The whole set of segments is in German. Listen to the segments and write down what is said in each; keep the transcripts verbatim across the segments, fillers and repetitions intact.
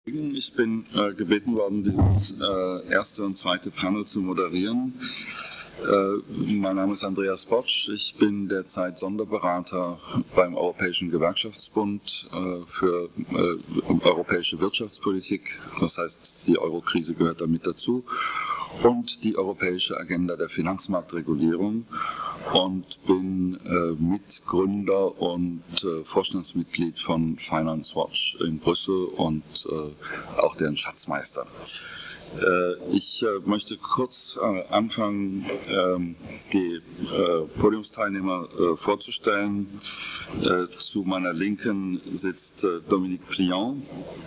Ich bin äh, gebeten worden, dieses äh, erste und zweite Panel zu moderieren. Äh, mein Name ist Andreas Botsch. Ich bin derzeit Sonderberater beim Europäischen Gewerkschaftsbund äh, für äh, europäische Wirtschaftspolitik. Das heißt, die Eurokrise gehört damit dazu. Und die europäische Agenda der Finanzmarktregulierung und bin äh, Mitgründer und äh, Vorstandsmitglied von Finance Watch in Brüssel und äh, auch deren Schatzmeister. Äh, ich äh, möchte kurz äh, anfangen, äh, die äh, Podiumsteilnehmer äh, vorzustellen. Äh, zu meiner Linken sitzt äh, Dominique Pliant.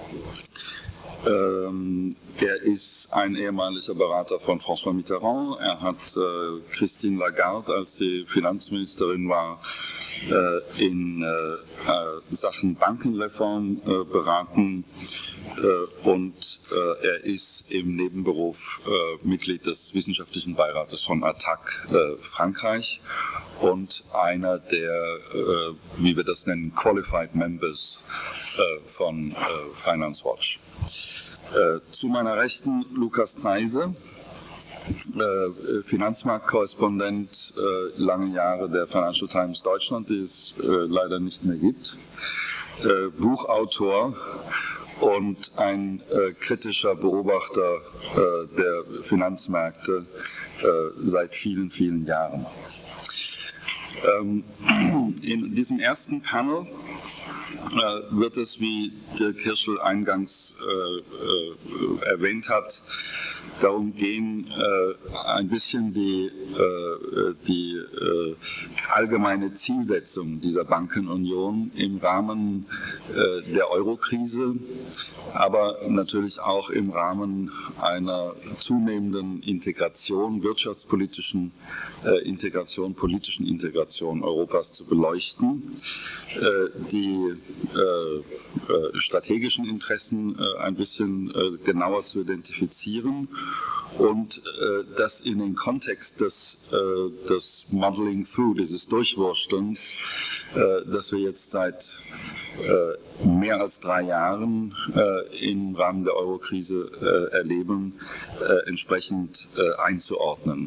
Ähm, er ist ein ehemaliger Berater von François Mitterrand. Er hat äh, Christine Lagarde, als sie Finanzministerin war, äh, in äh, äh, Sachen Bankenreform äh, beraten. Äh, und äh, er ist im Nebenberuf äh, Mitglied des wissenschaftlichen Beirates von A T A C äh, Frankreich und einer der, äh, wie wir das nennen, Qualified Members äh, von äh, Finance Watch. Äh, zu meiner Rechten Lukas Zeise, äh, Finanzmarktkorrespondent, äh, lange Jahre der Financial Times Deutschland, die es äh, leider nicht mehr gibt, äh, Buchautor und ein äh, kritischer Beobachter äh, der Finanzmärkte äh, seit vielen, vielen Jahren. Ähm, in diesem ersten Panel äh, wird es, wie Dirk Hirschl eingangs äh, äh, erwähnt hat, darum gehen, äh, ein bisschen die, äh, die äh, allgemeine Zielsetzung dieser Bankenunion im Rahmen äh, der Eurokrise, aber natürlich auch im Rahmen einer zunehmenden Integration, wirtschaftspolitischen äh, Integration, politischen Integration Europas zu beleuchten, äh, die äh, äh, strategischen Interessen äh, ein bisschen äh, genauer zu identifizieren und äh, das in den Kontext des, äh, des Modeling Through, dieses Durchwurstelns, äh, das wir jetzt seit äh, mehr als drei Jahren äh, im Rahmen der Eurokrise äh, erleben, äh, entsprechend äh, einzuordnen.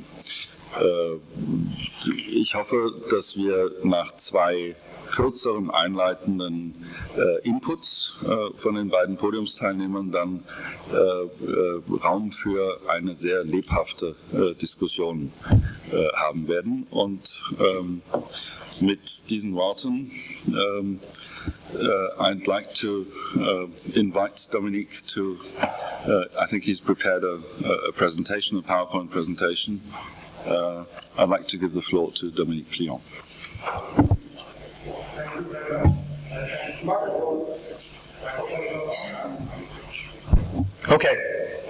Äh, ich hoffe, dass wir nach zwei kürzeren einleitenden äh, Inputs äh, von den beiden Podiumsteilnehmern dann äh, äh, Raum für eine sehr lebhafte äh, Diskussion äh, haben werden. Und ähm, mit diesen Worten ähm, uh, I'd like to uh, invite Dominique to, uh, I think he's prepared a, a presentation, a PowerPoint presentation. Uh, I'd like to give the floor to Dominique Pliant. Okay.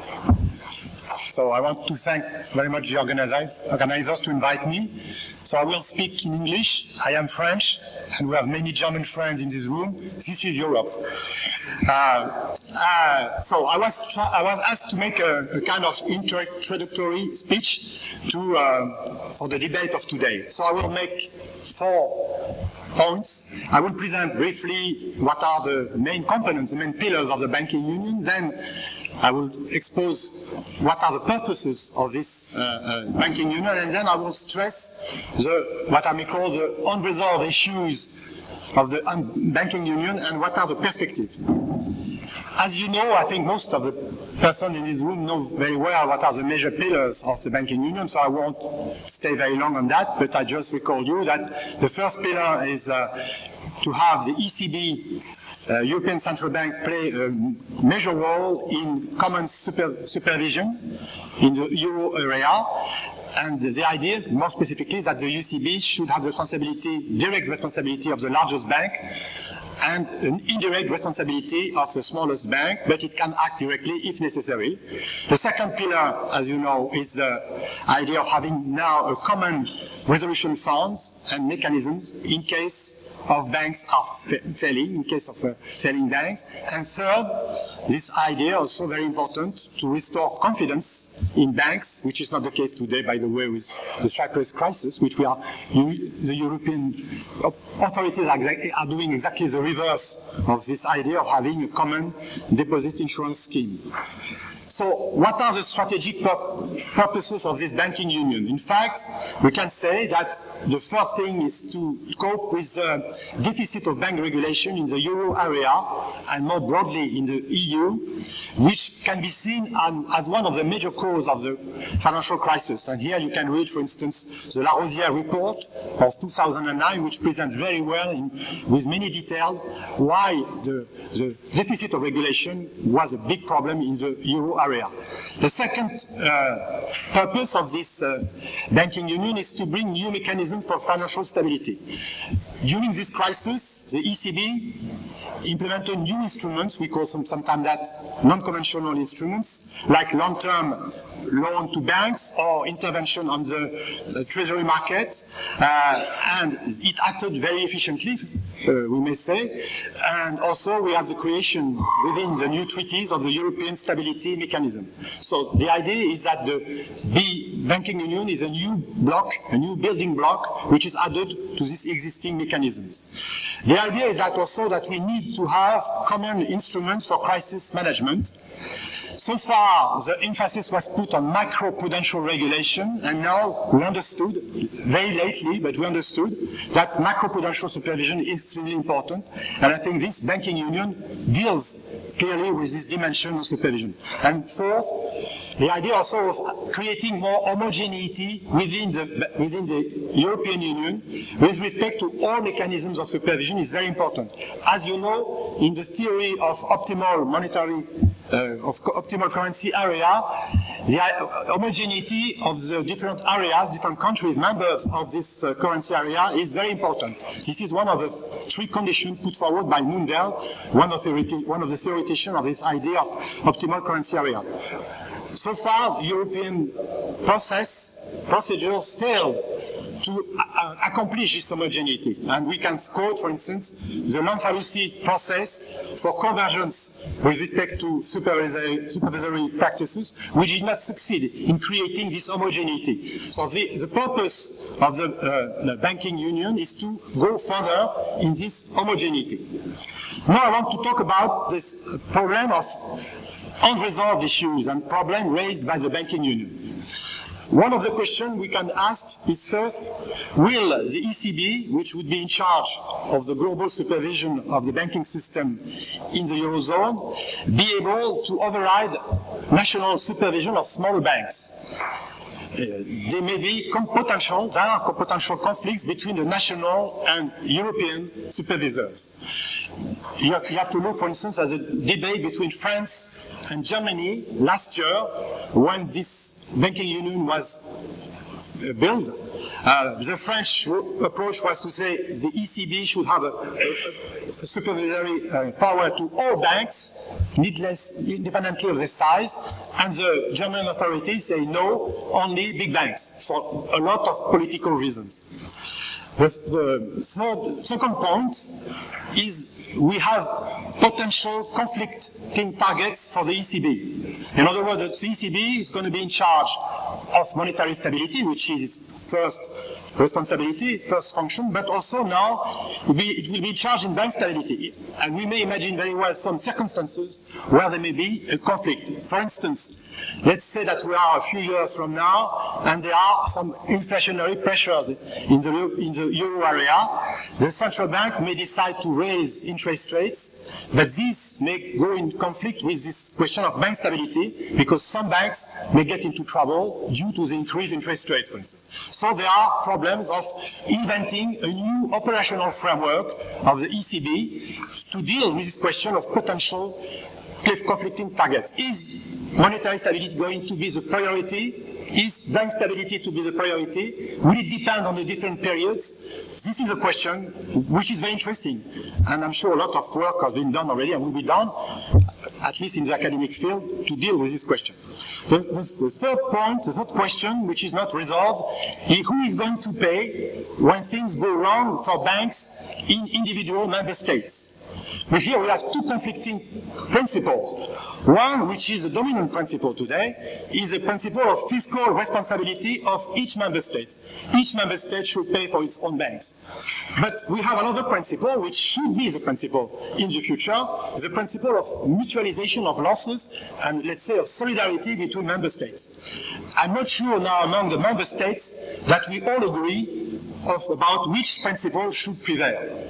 So I want to thank very much the organizers, organizers to invite me. So I will speak in English. I am French, and we have many German friends in this room. This is Europe. Uh, uh, so I was I was asked to make a, a kind of introductory speech to uh, for the debate of today. So I will make four points. I will present briefly what are the main components, the main pillars of the banking union. Then I will expose what are the purposes of this uh, uh, banking union, and then I will stress the, what I may call the unresolved issues of the um, banking union and what are the perspectives. As you know, I think most of the persons in this room know very well what are the major pillars of the banking union, so I won't stay very long on that, but I just recall you that the first pillar is uh, to have the E C B, Uh, European Central Bank, play a major role in common super, supervision in the euro area. And the idea, more specifically, is that the E C B should have the responsibility, direct responsibility of the largest bank and an indirect responsibility of the smallest bank, but it can act directly if necessary. The second pillar, as you know, is the idea of having now a common resolution funds and mechanisms in case of banks are failing, in case of uh, failing banks. And third, this idea, also very important, to restore confidence in banks, which is not the case today, by the way, with the Cyprus crisis, which we are, the European authorities are, exactly, are doing exactly the reverse of this idea of having a common deposit insurance scheme. So what are the strategic pur purposes of this banking union? In fact, we can say that the first thing is to cope with the deficit of bank regulation in the euro area and more broadly in the E U, which can be seen um, as one of the major causes of the financial crisis. And here you can read, for instance, the Larosière report of two thousand nine, which presents very well in, with many details why the, the deficit of regulation was a big problem in the euro area. The second uh, purpose of this uh, banking union is to bring new mechanisms for financial stability. During this crisis, the E C B implemented new instruments, we call them sometimes that non-conventional instruments, like long-term loan to banks or intervention on the, the treasury market, uh, and it acted very efficiently, uh, we may say. And also we have the creation within the new treaties of the European Stability Mechanism. So the idea is that the B banking union is a new block, a new building block, which is added to these existing mechanisms. The idea is that also that we need to have common instruments for crisis management. So far, the emphasis was put on macro-prudential regulation, and now we understood, very lately, but we understood that macro-prudential supervision is extremely important, and I think this banking union deals clearly with this dimension of supervision. And fourth, the idea also of creating more homogeneity within the, within the European Union with respect to all mechanisms of supervision is very important. As you know, in the theory of optimal monetary Uh, of optimal currency area, the uh, homogeneity of the different areas, different countries, members of this uh, currency area is very important. This is one of the three conditions put forward by Mundell, one of the, one of the theoreticians of this idea of optimal currency area. So far, European process, procedures failed to uh, accomplish this homogeneity. And we can quote, for instance, the Lamfalussy process for convergence with respect to supervisory, supervisory practices, which did not succeed in creating this homogeneity. So the, the purpose of the, uh, the banking union is to go further in this homogeneity. Now I want to talk about this problem of unresolved issues and problems raised by the banking union. One of the questions we can ask is first, will the E C B, which would be in charge of the global supervision of the banking system in the Eurozone, be able to override national supervision of smaller banks? Uh, there may be potential, there are potential conflicts between the national and European supervisors. You have, you have to look, for instance, at the debate between France and Germany last year when this banking union was uh, built. Uh, the French approach was to say the E C B should have a, a, a supervisory uh, power to all banks, needless, independently of their size, and the German authorities say no, only big banks, for a lot of political reasons. The, the third, second point is we have potential conflicting targets for the E C B. In other words, the E C B is going to be in charge of monetary stability, which is its first responsibility, first function, but also now it will be, it will be in charge in bank stability. And we may imagine very well some circumstances where there may be a conflict. For instance, let's say that we are a few years from now and there are some inflationary pressures in the, in the euro area. The central bank may decide to raise interest rates, but this may go in conflict with this question of bank stability because some banks may get into trouble due to the increased interest rates, for instance. So there are problems of inventing a new operational framework of the E C B to deal with this question of potential conflicting targets. Is monetary stability going to be the priority? Is bank stability to be the priority? Will it depend on the different periods? This is a question which is very interesting, and I'm sure a lot of work has been done already and will be done, at least in the academic field, to deal with this question. The, the, the third point, the third question, which is not resolved, is who is going to pay when things go wrong for banks in individual member states? But here we have two conflicting principles. One, which is a dominant principle today, is a principle of fiscal responsibility of each member state. Each member state should pay for its own banks. But we have another principle, which should be the principle in the future, the principle of mutualization of losses and, let's say, of solidarity between member states. I'm not sure now among the member states that we all agree of about which principle should prevail.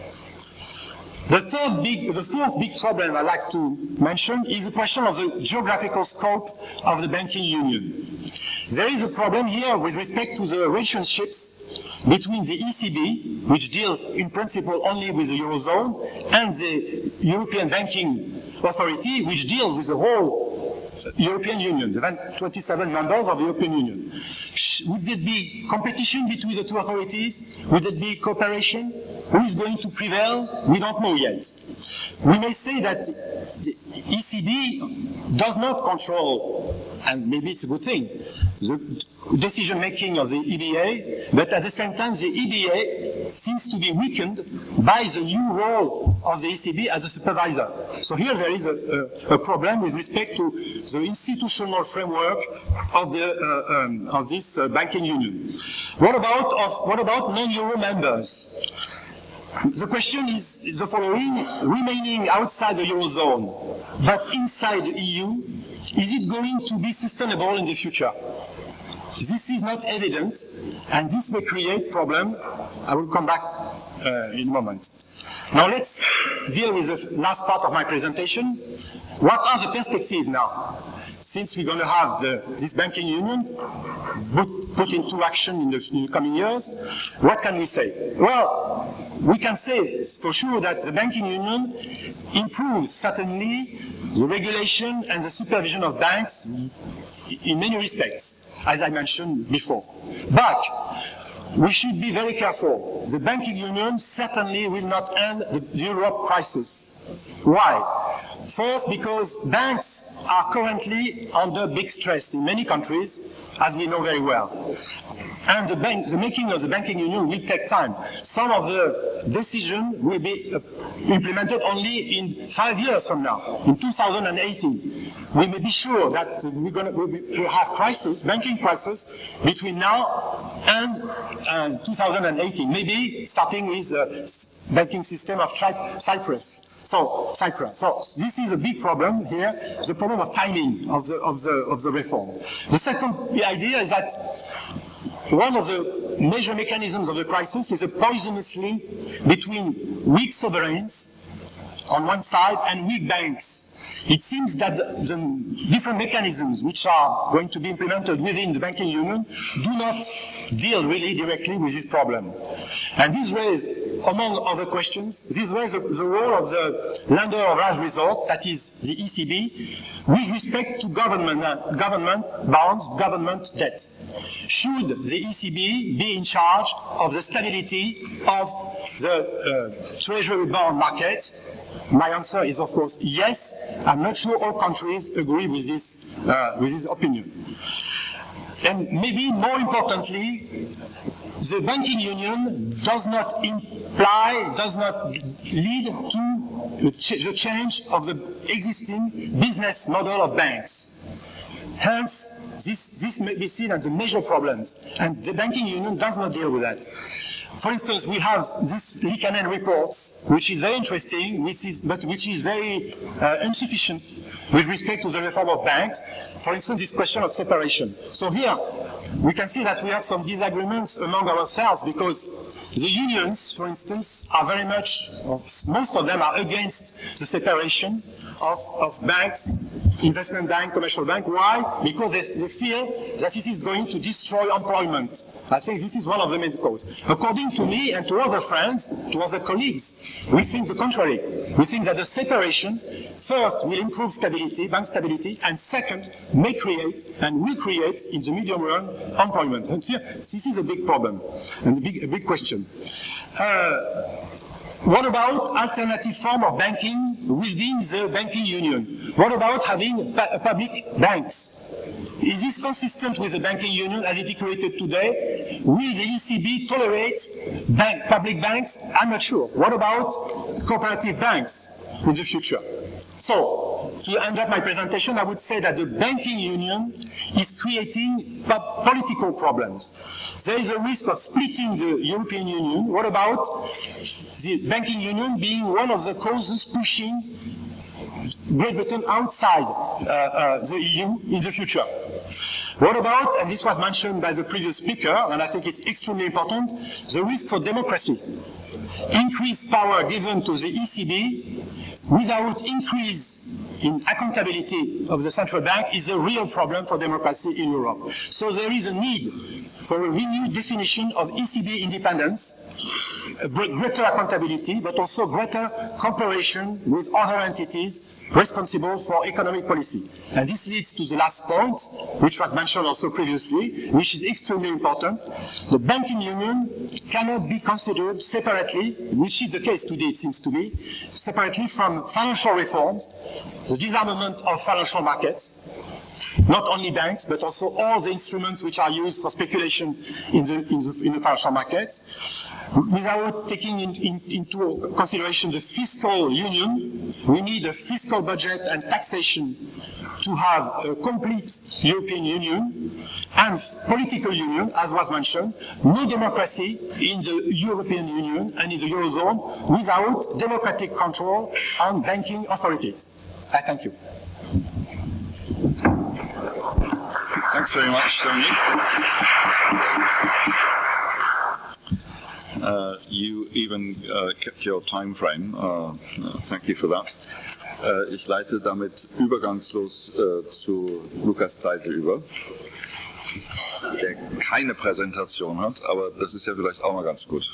The third big, the fourth big problem I'd like to mention is the question of the geographical scope of the banking union. There is a problem here with respect to the relationships between the E C B, which deal in principle only with the Eurozone, and the European Banking Authority, which deal with the whole European Union, the twenty-seven members of the European Union. Would there be competition between the two authorities? Would there be cooperation? Who is going to prevail? We don't know yet. We may say that the E C B does not control, and maybe it's a good thing, the decision-making of the E B A, but at the same time the E B A seems to be weakened by the new role of the E C B as a supervisor. So here there is a, a, a problem with respect to the institutional framework of, the, uh, um, of this uh, banking union. What about, of, what about non-Euro members? The question is the following: remaining outside the Eurozone, but inside the E U, is it going to be sustainable in the future? This is not evident, and this may create problem. I will come back uh, in a moment. Now let's deal with the last part of my presentation. What are the perspectives now? Since we're going to have the, this banking union put, put into action in the, in the coming years, what can we say? Well, we can say for sure that the banking union improves certainly the regulation and the supervision of banks in many respects, as I mentioned before. But we should be very careful. The banking union certainly will not end the Europe crisis. Why? First, because banks are currently under big stress in many countries, as we know very well. And the, bank, the making of the banking union will take time. Some of the decisions will be uh, implemented only in five years from now, in two thousand eighteen. We may be sure that we're going to we'll have crisis, banking crisis, between now and uh, two thousand eighteen. Maybe starting with the banking system of Cyprus. So, Cyprus. So, this is a big problem here, the problem of timing of the, of the, of the reform. The second idea is that one of the major mechanisms of the crisis is a poisonous link between weak sovereigns on one side and weak banks. It seems that the, the different mechanisms which are going to be implemented within the banking union do not deal really directly with this problem. And this raises, among other questions, this raises the, the role of the lender of last resort, that is the E C B, with respect to government, uh, government bonds, government debt. Should the E C B be in charge of the stability of the uh, treasury bond market? My answer is, of course, yes. I'm not sure all countries agree with this, uh, with this opinion. And maybe more importantly, the banking union does not imply, does not lead to the change of the existing business model of banks. Hence, this, this may be seen as a major problem, and the banking union does not deal with that. For instance, we have this Liikanen reports, which is very interesting, which is, but which is very uh, insufficient with respect to the reform of banks. For instance, this question of separation. So here, we can see that we have some disagreements among ourselves because the unions, for instance, are very much, most of them are against the separation of, of banks, investment bank, commercial bank. Why? Because they, they fear that this is going to destroy employment. I think this is one of the main causes. According to me and to other friends, to other colleagues, we think the contrary. We think that the separation, first, will improve stability, bank stability, and second, may create and will create, in the medium run, employment. And here, this is a big problem and a big, a big question. Uh, What about alternative form of banking within the banking union? What about having public banks? Is this consistent with the banking union as it is created today? Will the E C B tolerate bank, public banks? I'm not sure. What about cooperative banks in the future? So, to end up my presentation, I would say that the banking union is creating po political problems. There is a risk of splitting the European Union. What about the banking union being one of the causes pushing Great Britain outside uh, uh, the E U in the future? What about, and this was mentioned by the previous speaker, and I think it's extremely important, the risk for democracy. Increased power given to the E C B without increase in accountability of the central bank is a real problem for democracy in Europe. So there is a need for a renewed definition of E C B independence, greater accountability, but also greater cooperation with other entities responsible for economic policy. And this leads to the last point, which was mentioned also previously, which is extremely important. The banking union cannot be considered separately, which is the case today, it seems to be, separately from financial reforms, the disarmament of financial markets, not only banks, but also all the instruments which are used for speculation in the, in the, in the financial markets, without taking in, in, into consideration the fiscal union. We need a fiscal budget and taxation to have a complete European Union and political union, as was mentioned. No democracy in the European Union and in the Eurozone without democratic control on banking authorities. I thank you. Thanks very much, Dominique. Uh, you even uh, kept your time frame. Uh, uh, thank you for that. Uh, ich leite damit übergangslos uh, zu Lukas Zeisel über, der keine Präsentation hat, aber das ist ja vielleicht auch mal ganz gut.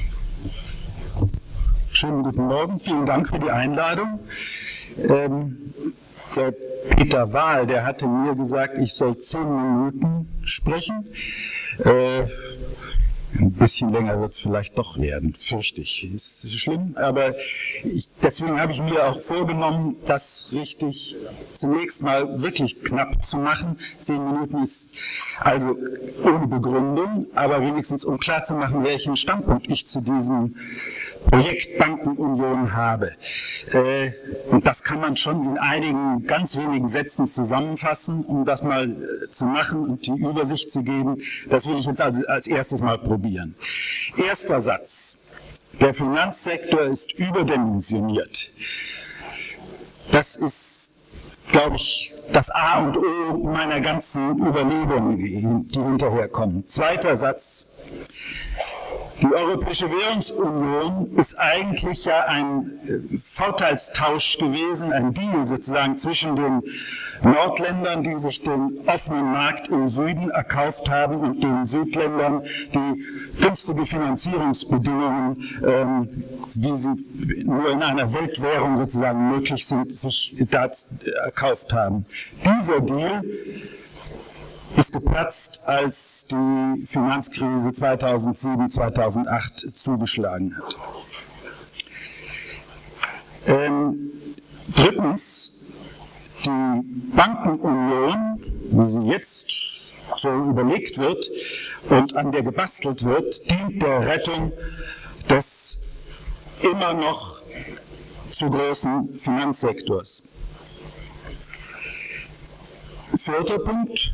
Schönen guten Morgen, vielen Dank für die Einladung. Ähm, der Peter Wahl, der hatte mir gesagt, ich soll zehn Minuten sprechen. Äh, Ein bisschen länger wird es vielleicht doch werden, fürchte ich. Ist schlimm, aber ich, deswegen habe ich mir auch vorgenommen, das richtig zunächst mal wirklich knapp zu machen. Zehn Minuten ist also ohne Begründung, aber wenigstens um klar zu machen, welchen Standpunkt ich zu diesem Projekt Bankenunion habe. Äh, und das kann man schon in einigen ganz wenigen Sätzen zusammenfassen, um das mal äh, zu machen und die Übersicht zu geben. Das will ich jetzt also als erstes mal probieren. Erster Satz. Der Finanzsektor ist überdimensioniert. Das ist, glaube ich, das A und O meiner ganzen Überlegungen, die hinterher kommen. Zweiter Satz. Die Europäische Währungsunion ist eigentlich ja ein Vorteilstausch gewesen, ein Deal sozusagen zwischen den Nordländern, die sich den offenen Markt im Süden erkauft haben, und den Südländern, die günstige Finanzierungsbedingungen, ähm, wie sie nur in einer Weltwährung sozusagen möglich sind, sich da erkauft haben. Dieser Deal ist geplatzt, als die Finanzkrise zweitausendsieben, zweitausendacht zugeschlagen hat. Ähm, drittens, die Bankenunion, wie sie jetzt so überlegt wird und an der gebastelt wird, dient der Rettung des immer noch zu großen Finanzsektors. Vierter Punkt.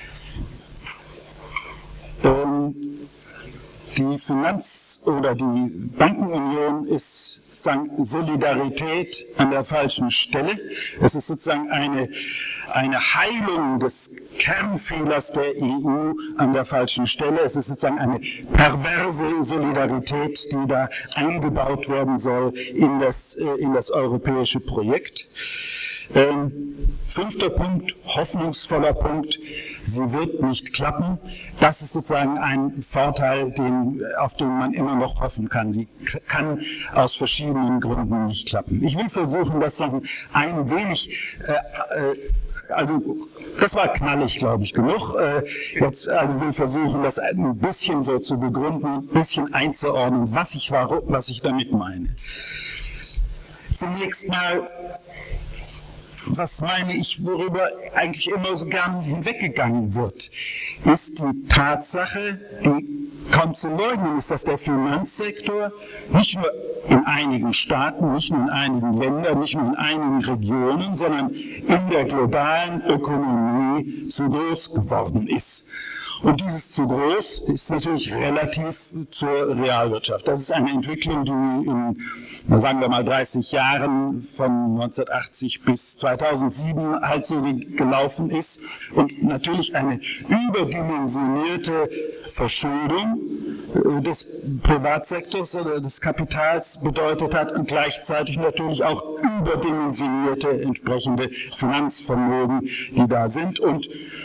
Die Finanz- oder die Bankenunion ist sozusagen Solidarität an der falschen Stelle. Es ist sozusagen eine, eine Heilung des Kernfehlers der E U an der falschen Stelle. Es ist sozusagen eine perverse Solidarität, die da eingebaut werden soll in das, in das europäische Projekt. Ähm, fünfter Punkt, hoffnungsvoller Punkt, sie wird nicht klappen. Das ist sozusagen ein Vorteil, den, auf den man immer noch hoffen kann. Sie kann aus verschiedenen Gründen nicht klappen. Ich will versuchen, das dann ein wenig, äh, äh, also das war knallig, glaube ich, genug. Äh, jetzt also will versuchen, das ein bisschen so zu begründen, ein bisschen einzuordnen, was ich, was ich damit meine. Zunächst mal, was meine ich, worüber eigentlich immer so gern hinweggegangen wird, ist die Tatsache, die Kaum zu leugnen ist, dass der Finanzsektor nicht nur in einigen Staaten, nicht nur in einigen Ländern, nicht nur in einigen Regionen, sondern in der globalen Ökonomie zu groß geworden ist. Und dieses zu groß ist natürlich relativ zur Realwirtschaft. Das ist eine Entwicklung, die in, na sagen wir mal, dreißig Jahren von neunzehnhundertachtzig bis zweitausendsieben halt so gelaufen ist und natürlich eine überdimensionierte Verschuldung des Privatsektors oder des Kapitals bedeutet hat und gleichzeitig natürlich auch überdimensionierte entsprechende Finanzvermögen, die da sind. Und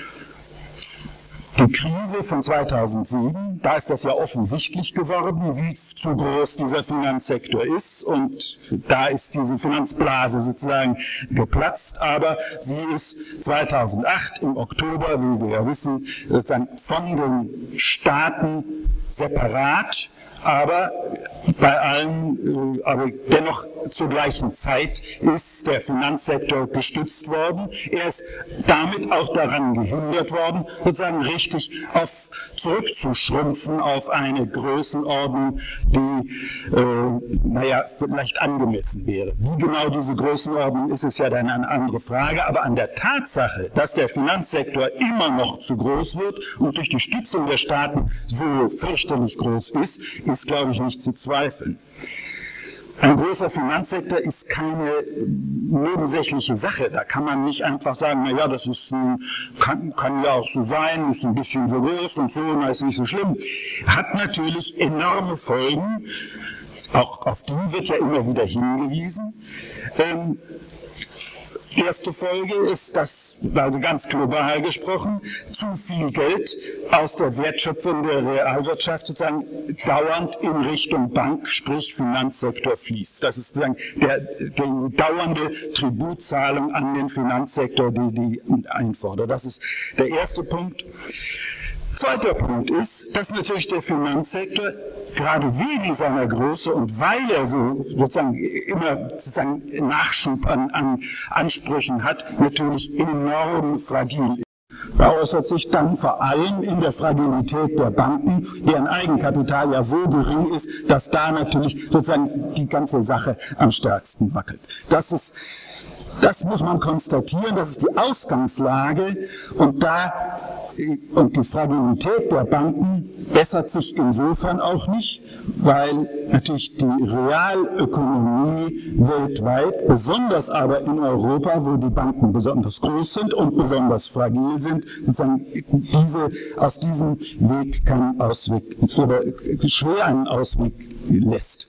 die Krise von zweitausendsieben, da ist das ja offensichtlich geworden, wie zu groß dieser Finanzsektor ist, und da ist diese Finanzblase sozusagen geplatzt, aber sie ist zweitausendacht im Oktober, wie wir ja wissen, sozusagen von den Staaten separat, aber bei allen, aber dennoch zur gleichen Zeit ist der Finanzsektor gestützt worden. Er ist damit auch daran gehindert worden, sozusagen richtig auf, zurückzuschrumpfen auf eine Größenordnung, die, äh, naja, vielleicht angemessen wäre. Wie genau diese Größenordnung ist, ist ja dann eine andere Frage, aber an der Tatsache, dass der Finanzsektor immer noch zu groß wird und durch die Stützung der Staaten so fürchterlich groß ist, ist, glaube ich, nicht zu zweifeln. Ein großer Finanzsektor ist keine nebensächliche Sache. Da kann man nicht einfach sagen, na ja, das ist ein, kann, kann ja auch so sein, ist ein bisschen so groß und so, na, ist nicht so schlimm. Hat natürlich enorme Folgen. Auch auf die wird ja immer wieder hingewiesen. Ähm, Erste Folge ist, dass, also ganz global gesprochen, zu viel Geld aus der Wertschöpfung der Realwirtschaft sozusagen dauernd in Richtung Bank, sprich Finanzsektor fließt. Das ist sozusagen der, die dauernde Tributzahlung an den Finanzsektor, die die einfordert. Das ist der erste Punkt. Zweiter Punkt ist, dass natürlich der Finanzsektor gerade wegen seiner Größe und weil er so sozusagen immer sozusagen Nachschub an, an Ansprüchen hat, natürlich enorm fragil ist. Das äußert sich dann vor allem in der Fragilität der Banken, deren Eigenkapital ja so gering ist, dass da natürlich sozusagen die ganze Sache am stärksten wackelt. Das ist Das muss man konstatieren, das ist die Ausgangslage, und da und die Fragilität der Banken bessert sich insofern auch nicht, weil natürlich die Realökonomie weltweit, besonders aber in Europa, wo die Banken besonders groß sind und besonders fragil sind, sozusagen diese, aus diesem Weg keinen Ausweg oder schwer einen Ausweg lässt.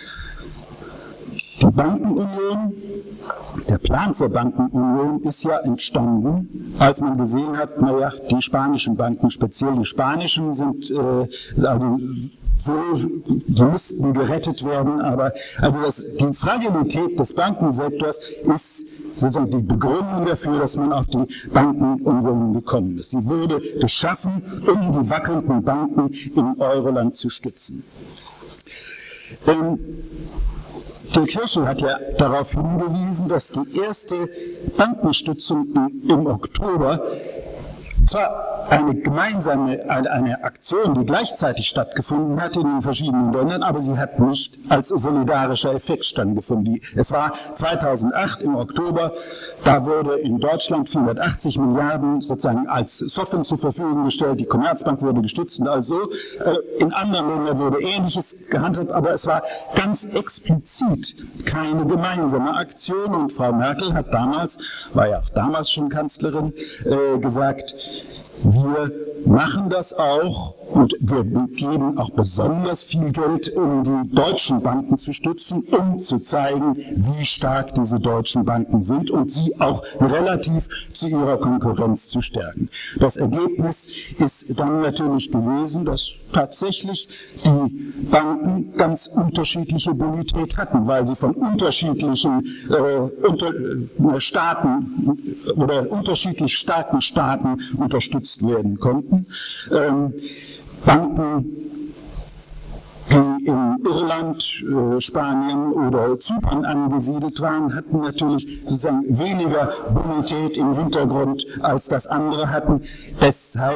Die Bankenunion, der Plan zur Bankenunion ist ja entstanden, als man gesehen hat, naja, die spanischen Banken, speziell die spanischen, sind äh, also so, die müssten gerettet werden, aber also das, die Fragilität des Bankensektors ist sozusagen die Begründung dafür, dass man auf die Bankenunion gekommen ist. Sie wurde geschaffen, um die wackelnden Banken im Euroland zu stützen. Ähm, Dirk Hirschel hat ja darauf hingewiesen, dass die erste Bankenstützung im Oktober zwar eine gemeinsame, eine, eine Aktion, die gleichzeitig stattgefunden hat in den verschiedenen Ländern, aber sie hat nicht als solidarischer Effekt stattgefunden. Es war zweitausendacht im Oktober, da wurde in Deutschland vierhundertachtzig Milliarden sozusagen als Sovereign zur Verfügung gestellt, die Commerzbank wurde gestützt und also in anderen Ländern wurde Ähnliches gehandhabt, aber es war ganz explizit keine gemeinsame Aktion, und Frau Merkel hat damals, war ja auch damals schon Kanzlerin, äh, gesagt, wir machen das auch und wir geben auch besonders viel Geld, um die deutschen Banken zu stützen, um zu zeigen, wie stark diese deutschen Banken sind und sie auch relativ zu ihrer Konkurrenz zu stärken. Das Ergebnis ist dann natürlich gewesen, dass tatsächlich die Banken ganz unterschiedliche Bonität hatten, weil sie von unterschiedlichen äh, unter, äh, Staaten oder unterschiedlich starken Staaten unterstützt werden konnten. Ähm, Banken, die in Irland, äh, Spanien oder Zypern angesiedelt waren, hatten natürlich sozusagen weniger Bonität im Hintergrund, als das andere hatten. Das heißt,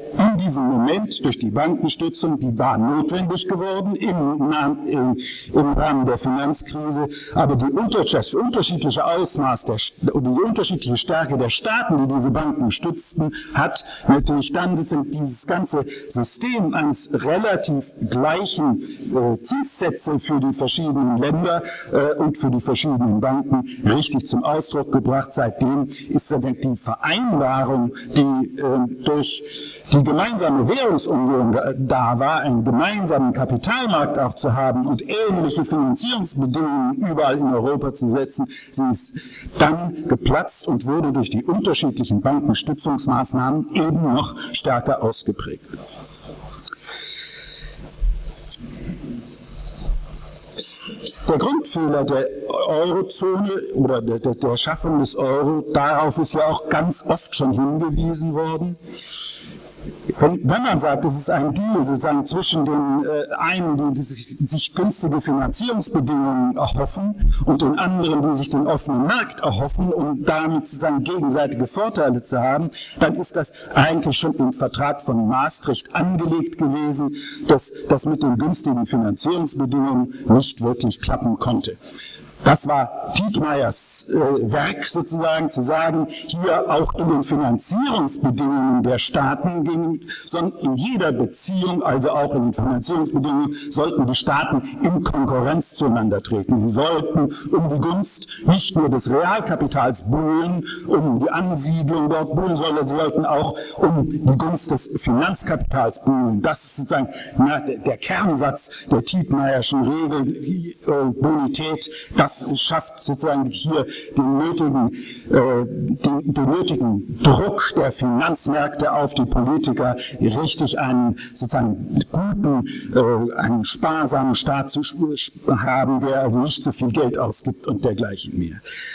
in diesem Moment durch die Bankenstützung, die war notwendig geworden im, im, im Rahmen der Finanzkrise, aber die unter, das unterschiedliche Ausmaß der, oder die unterschiedliche Stärke der Staaten, die diese Banken stützten, hat natürlich dann dieses ganze System eines relativ gleichen äh, Zinssätze für die verschiedenen Länder äh, und für die verschiedenen Banken richtig zum Ausdruck gebracht. Seitdem ist die Vereinbarung, die äh, durch die gemeinsame Währungsunion da war, einen gemeinsamen Kapitalmarkt auch zu haben und ähnliche Finanzierungsbedingungen überall in Europa zu setzen, sie ist dann geplatzt und wurde durch die unterschiedlichen Bankenstützungsmaßnahmen eben noch stärker ausgeprägt. Der Grundfehler der Eurozone oder der, der, der Schaffung des Euro, darauf ist ja auch ganz oft schon hingewiesen worden. Wenn, wenn man sagt, es ist ein Deal sozusagen zwischen den äh, einen, die sich, sich günstige Finanzierungsbedingungen erhoffen und den anderen, die sich den offenen Markt erhoffen, um damit sozusagen gegenseitige Vorteile zu haben, dann ist das eigentlich schon im Vertrag von Maastricht angelegt gewesen, dass das mit den günstigen Finanzierungsbedingungen nicht wirklich klappen konnte. Das war Tietmeyers äh, Werk sozusagen, zu sagen, hier auch in den Finanzierungsbedingungen der Staaten, gegen, sondern in jeder Beziehung, also auch in den Finanzierungsbedingungen, sollten die Staaten in Konkurrenz zueinander treten. Sie sollten um die Gunst nicht nur des Realkapitals buhlen, um die Ansiedlung dort buhlen, sondern sie sollten auch um die Gunst des Finanzkapitals buhlen. Das ist sozusagen na, der, der Kernsatz der Tietmeyerschen Regel, die, äh, Bonität. Das schafft sozusagen hier den nötigen, äh, den, den nötigen Druck der Finanzmärkte auf die Politiker, richtig einen sozusagen guten, äh, einen sparsamen Staat zu haben, der also nicht so viel Geld ausgibt und dergleichen mehr.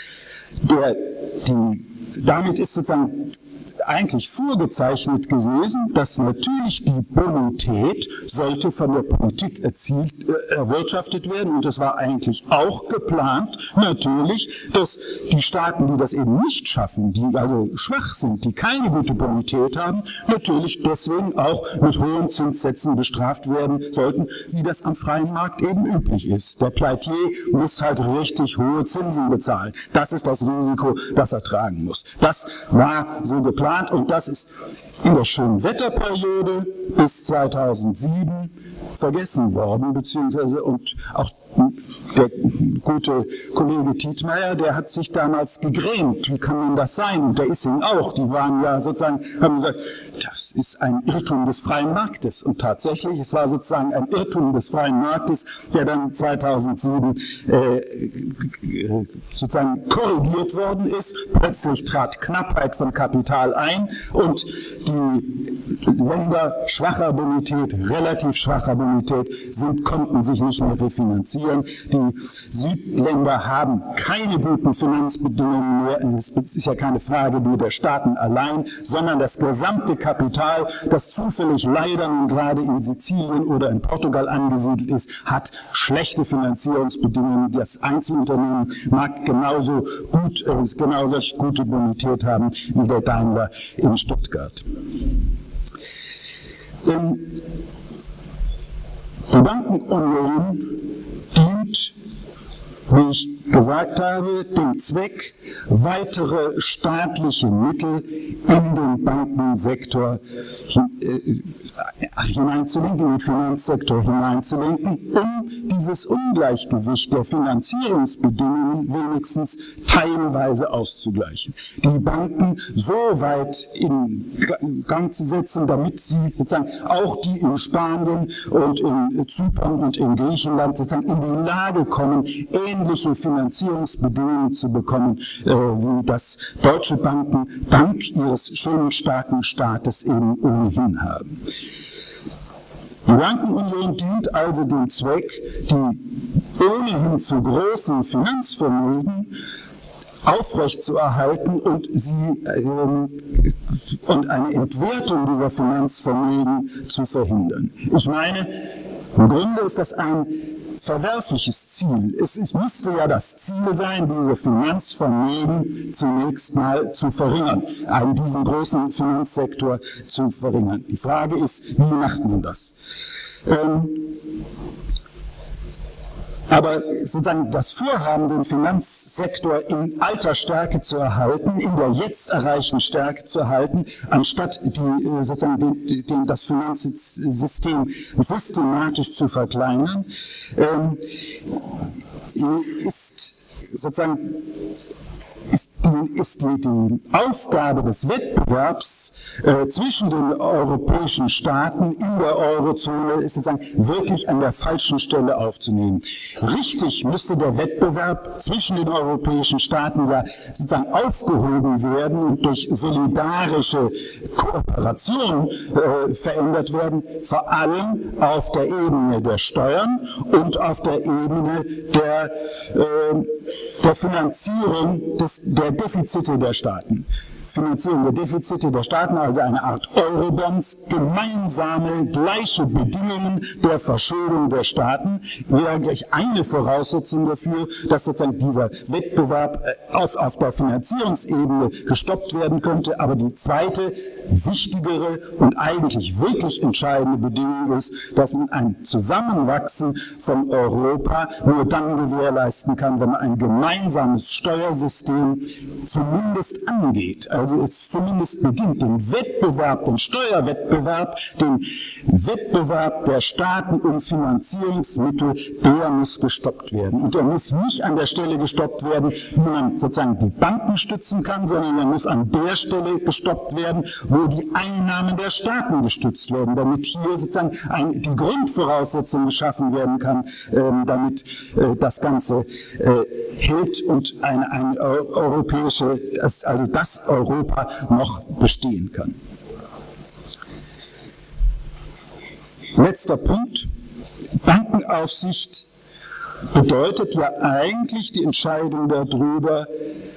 Der, die, damit ist sozusagen eigentlich vorgezeichnet gewesen, dass natürlich die Bonität sollte von der Politik erzielt, äh, erwirtschaftet werden, und es war eigentlich auch geplant, natürlich, dass die Staaten, die das eben nicht schaffen, die also schwach sind, die keine gute Bonität haben, natürlich deswegen auch mit hohen Zinssätzen bestraft werden sollten, wie das am freien Markt eben üblich ist. Der Pleitier muss halt richtig hohe Zinsen bezahlen. Das ist das Risiko, das er tragen muss. Das war so geplant. Und das ist in der Schönwetterperiode bis zweitausendsieben vergessen worden, beziehungsweise und auch der gute Kollege Tietmeyer, der hat sich damals gegrämt, wie kann denn das sein? Und der Issing auch, die waren ja sozusagen, haben gesagt, das ist ein Irrtum des freien Marktes. Und tatsächlich, es war sozusagen ein Irrtum des freien Marktes, der dann zweitausendsieben äh, sozusagen korrigiert worden ist. Plötzlich trat Knappheit von Kapital ein und die Länder schwacher Bonität, relativ schwacher Bonität, sind, konnten sich nicht mehr refinanzieren. Die Südländer haben keine guten Finanzbedingungen mehr. Es ist ja keine Frage nur der Staaten allein, sondern das gesamte Kapital, das zufällig leider nun gerade in Sizilien oder in Portugal angesiedelt ist, hat schlechte Finanzierungsbedingungen. Das Einzelunternehmen mag genauso gut, äh, genauso gute Bonität haben wie der Daimler in Stuttgart. Ähm, die Bankenunion dient, wie ich gesagt habe, dem Zweck, weitere staatliche Mittel in den Bankensektor hineinzulenken, in den Finanzsektor hineinzulenken, um dieses Ungleichgewicht der Finanzierungsbedingungen wenigstens teilweise auszugleichen. Die Banken so weit in Gang zu setzen, damit sie sozusagen auch die in Spanien und in Zypern und in Griechenland sozusagen in die Lage kommen, ähnliche Finanzierungsbedingungen zu bekommen, äh, wie das deutsche Banken dank ihres schönen starken Staates eben ohnehin haben. Die Bankenunion dient also dem Zweck, die ohnehin zu großen Finanzvermögen aufrechtzuerhalten und sie ähm, und eine Entwertung dieser Finanzvermögen zu verhindern. Ich meine, im Grunde ist das ein verwerfliches Ziel. Es, es müsste ja das Ziel sein, diese Finanzvermögen zunächst mal zu verringern, einen, diesen großen Finanzsektor zu verringern. Die Frage ist, wie macht man das? Ähm, Aber sozusagen das Vorhaben, den Finanzsektor in alter Stärke zu erhalten, in der jetzt erreichten Stärke zu erhalten, anstatt die, sozusagen den, den, das Finanzsystem systematisch zu verkleinern, ähm, ist sozusagen ist die, ist die, die Aufgabe des Wettbewerbs äh, zwischen den europäischen Staaten in der Eurozone ist sozusagen wirklich an der falschen Stelle aufzunehmen. Richtig müsste der Wettbewerb zwischen den europäischen Staaten ja sozusagen aufgehoben werden und durch solidarische Kooperation äh, verändert werden, vor allem auf der Ebene der Steuern und auf der Ebene der, äh, der Finanzierung des der Defizite der Staaten. Finanzierung der Defizite der Staaten, also eine Art Eurobonds, gemeinsame, gleiche Bedingungen der Verschuldung der Staaten, wäre gleich eine Voraussetzung dafür, dass sozusagen dieser Wettbewerb auf, auf der Finanzierungsebene gestoppt werden könnte. Aber die zweite, wichtigere und eigentlich wirklich entscheidende Bedingung ist, dass man ein Zusammenwachsen von Europa nur dann gewährleisten kann, wenn man ein gemeinsames Steuersystem zumindest angeht. Also es zumindest beginnt, den Wettbewerb, den Steuerwettbewerb, den Wettbewerb der Staaten um Finanzierungsmittel, der muss gestoppt werden. Und der muss nicht an der Stelle gestoppt werden, wo man sozusagen die Banken stützen kann, sondern er muss an der Stelle gestoppt werden, wo die Einnahmen der Staaten gestützt werden, damit hier sozusagen ein, die Grundvoraussetzung geschaffen werden kann, ähm, damit äh, das Ganze äh, hält und eine, eine europäische, also das Europa noch bestehen kann. Letzter Punkt. Bankenaufsicht bedeutet ja eigentlich die Entscheidung darüber,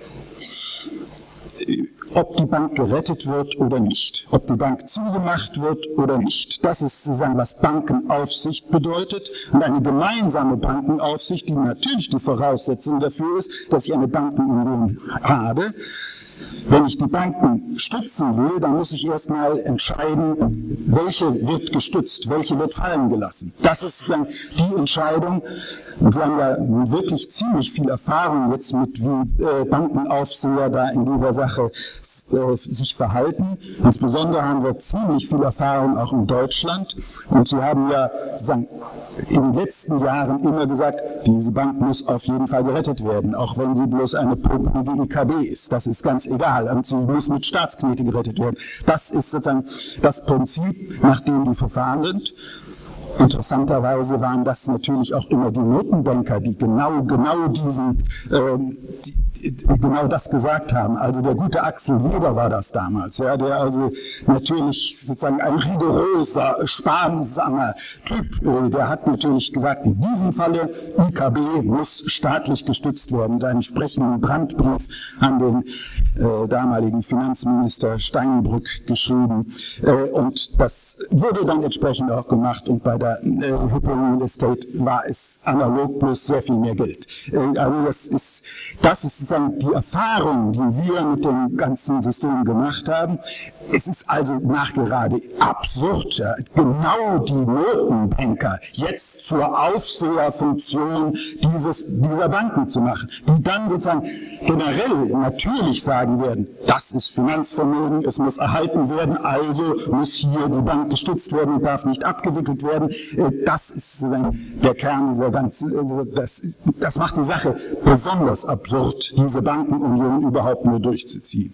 ob die Bank gerettet wird oder nicht, ob die Bank zugemacht wird oder nicht. Das ist sozusagen, was Bankenaufsicht bedeutet. Und eine gemeinsame Bankenaufsicht, die natürlich die Voraussetzung dafür ist, dass ich eine Bankenunion habe. Wenn ich die Banken stützen will, dann muss ich erstmal entscheiden, welche wird gestützt, welche wird fallen gelassen. Das ist dann die Entscheidung. Und wir haben ja wirklich ziemlich viel Erfahrung jetzt mit, wie äh, Bankenaufseher da in dieser Sache äh, sich verhalten. Insbesondere haben wir ziemlich viel Erfahrung auch in Deutschland. Und Sie haben ja sozusagen in den letzten Jahren immer gesagt, diese Bank muss auf jeden Fall gerettet werden, auch wenn sie bloß eine popelige I K B ist. Das ist ganz egal. Und sie muss mit Staatsknete gerettet werden. Das ist sozusagen das Prinzip, nach dem die Verfahren sind. Interessanterweise waren das natürlich auch immer die Notenbanker, die genau, genau diesen, äh, die, genau das gesagt haben. Also der gute Axel Weber war das damals, ja, der also natürlich sozusagen ein rigoroser, sparsamer Typ, äh, der hat natürlich gesagt, in diesem Falle I K B muss staatlich gestützt werden. Und einen entsprechenden Brandbrief an den äh, damaligen Finanzminister Steinbrück geschrieben. Äh, und das wurde dann entsprechend auch gemacht, und bei der äh, Hypo Real Estate war es analog bloß sehr viel mehr Geld. Äh, also das ist, das ist sozusagen die Erfahrung, die wir mit dem ganzen System gemacht haben. Es ist also nachgerade absurd, ja, genau die Notenbanker jetzt zur Aufseherfunktion dieses, dieser Banken zu machen, die dann sozusagen generell natürlich sagen werden, das ist Finanzvermögen, es muss erhalten werden, also muss hier die Bank gestützt werden und darf nicht abgewickelt werden. Das ist sozusagen der Kern dieser ganzen, das, das macht die Sache besonders absurd, diese Bankenunion überhaupt nur durchzuziehen.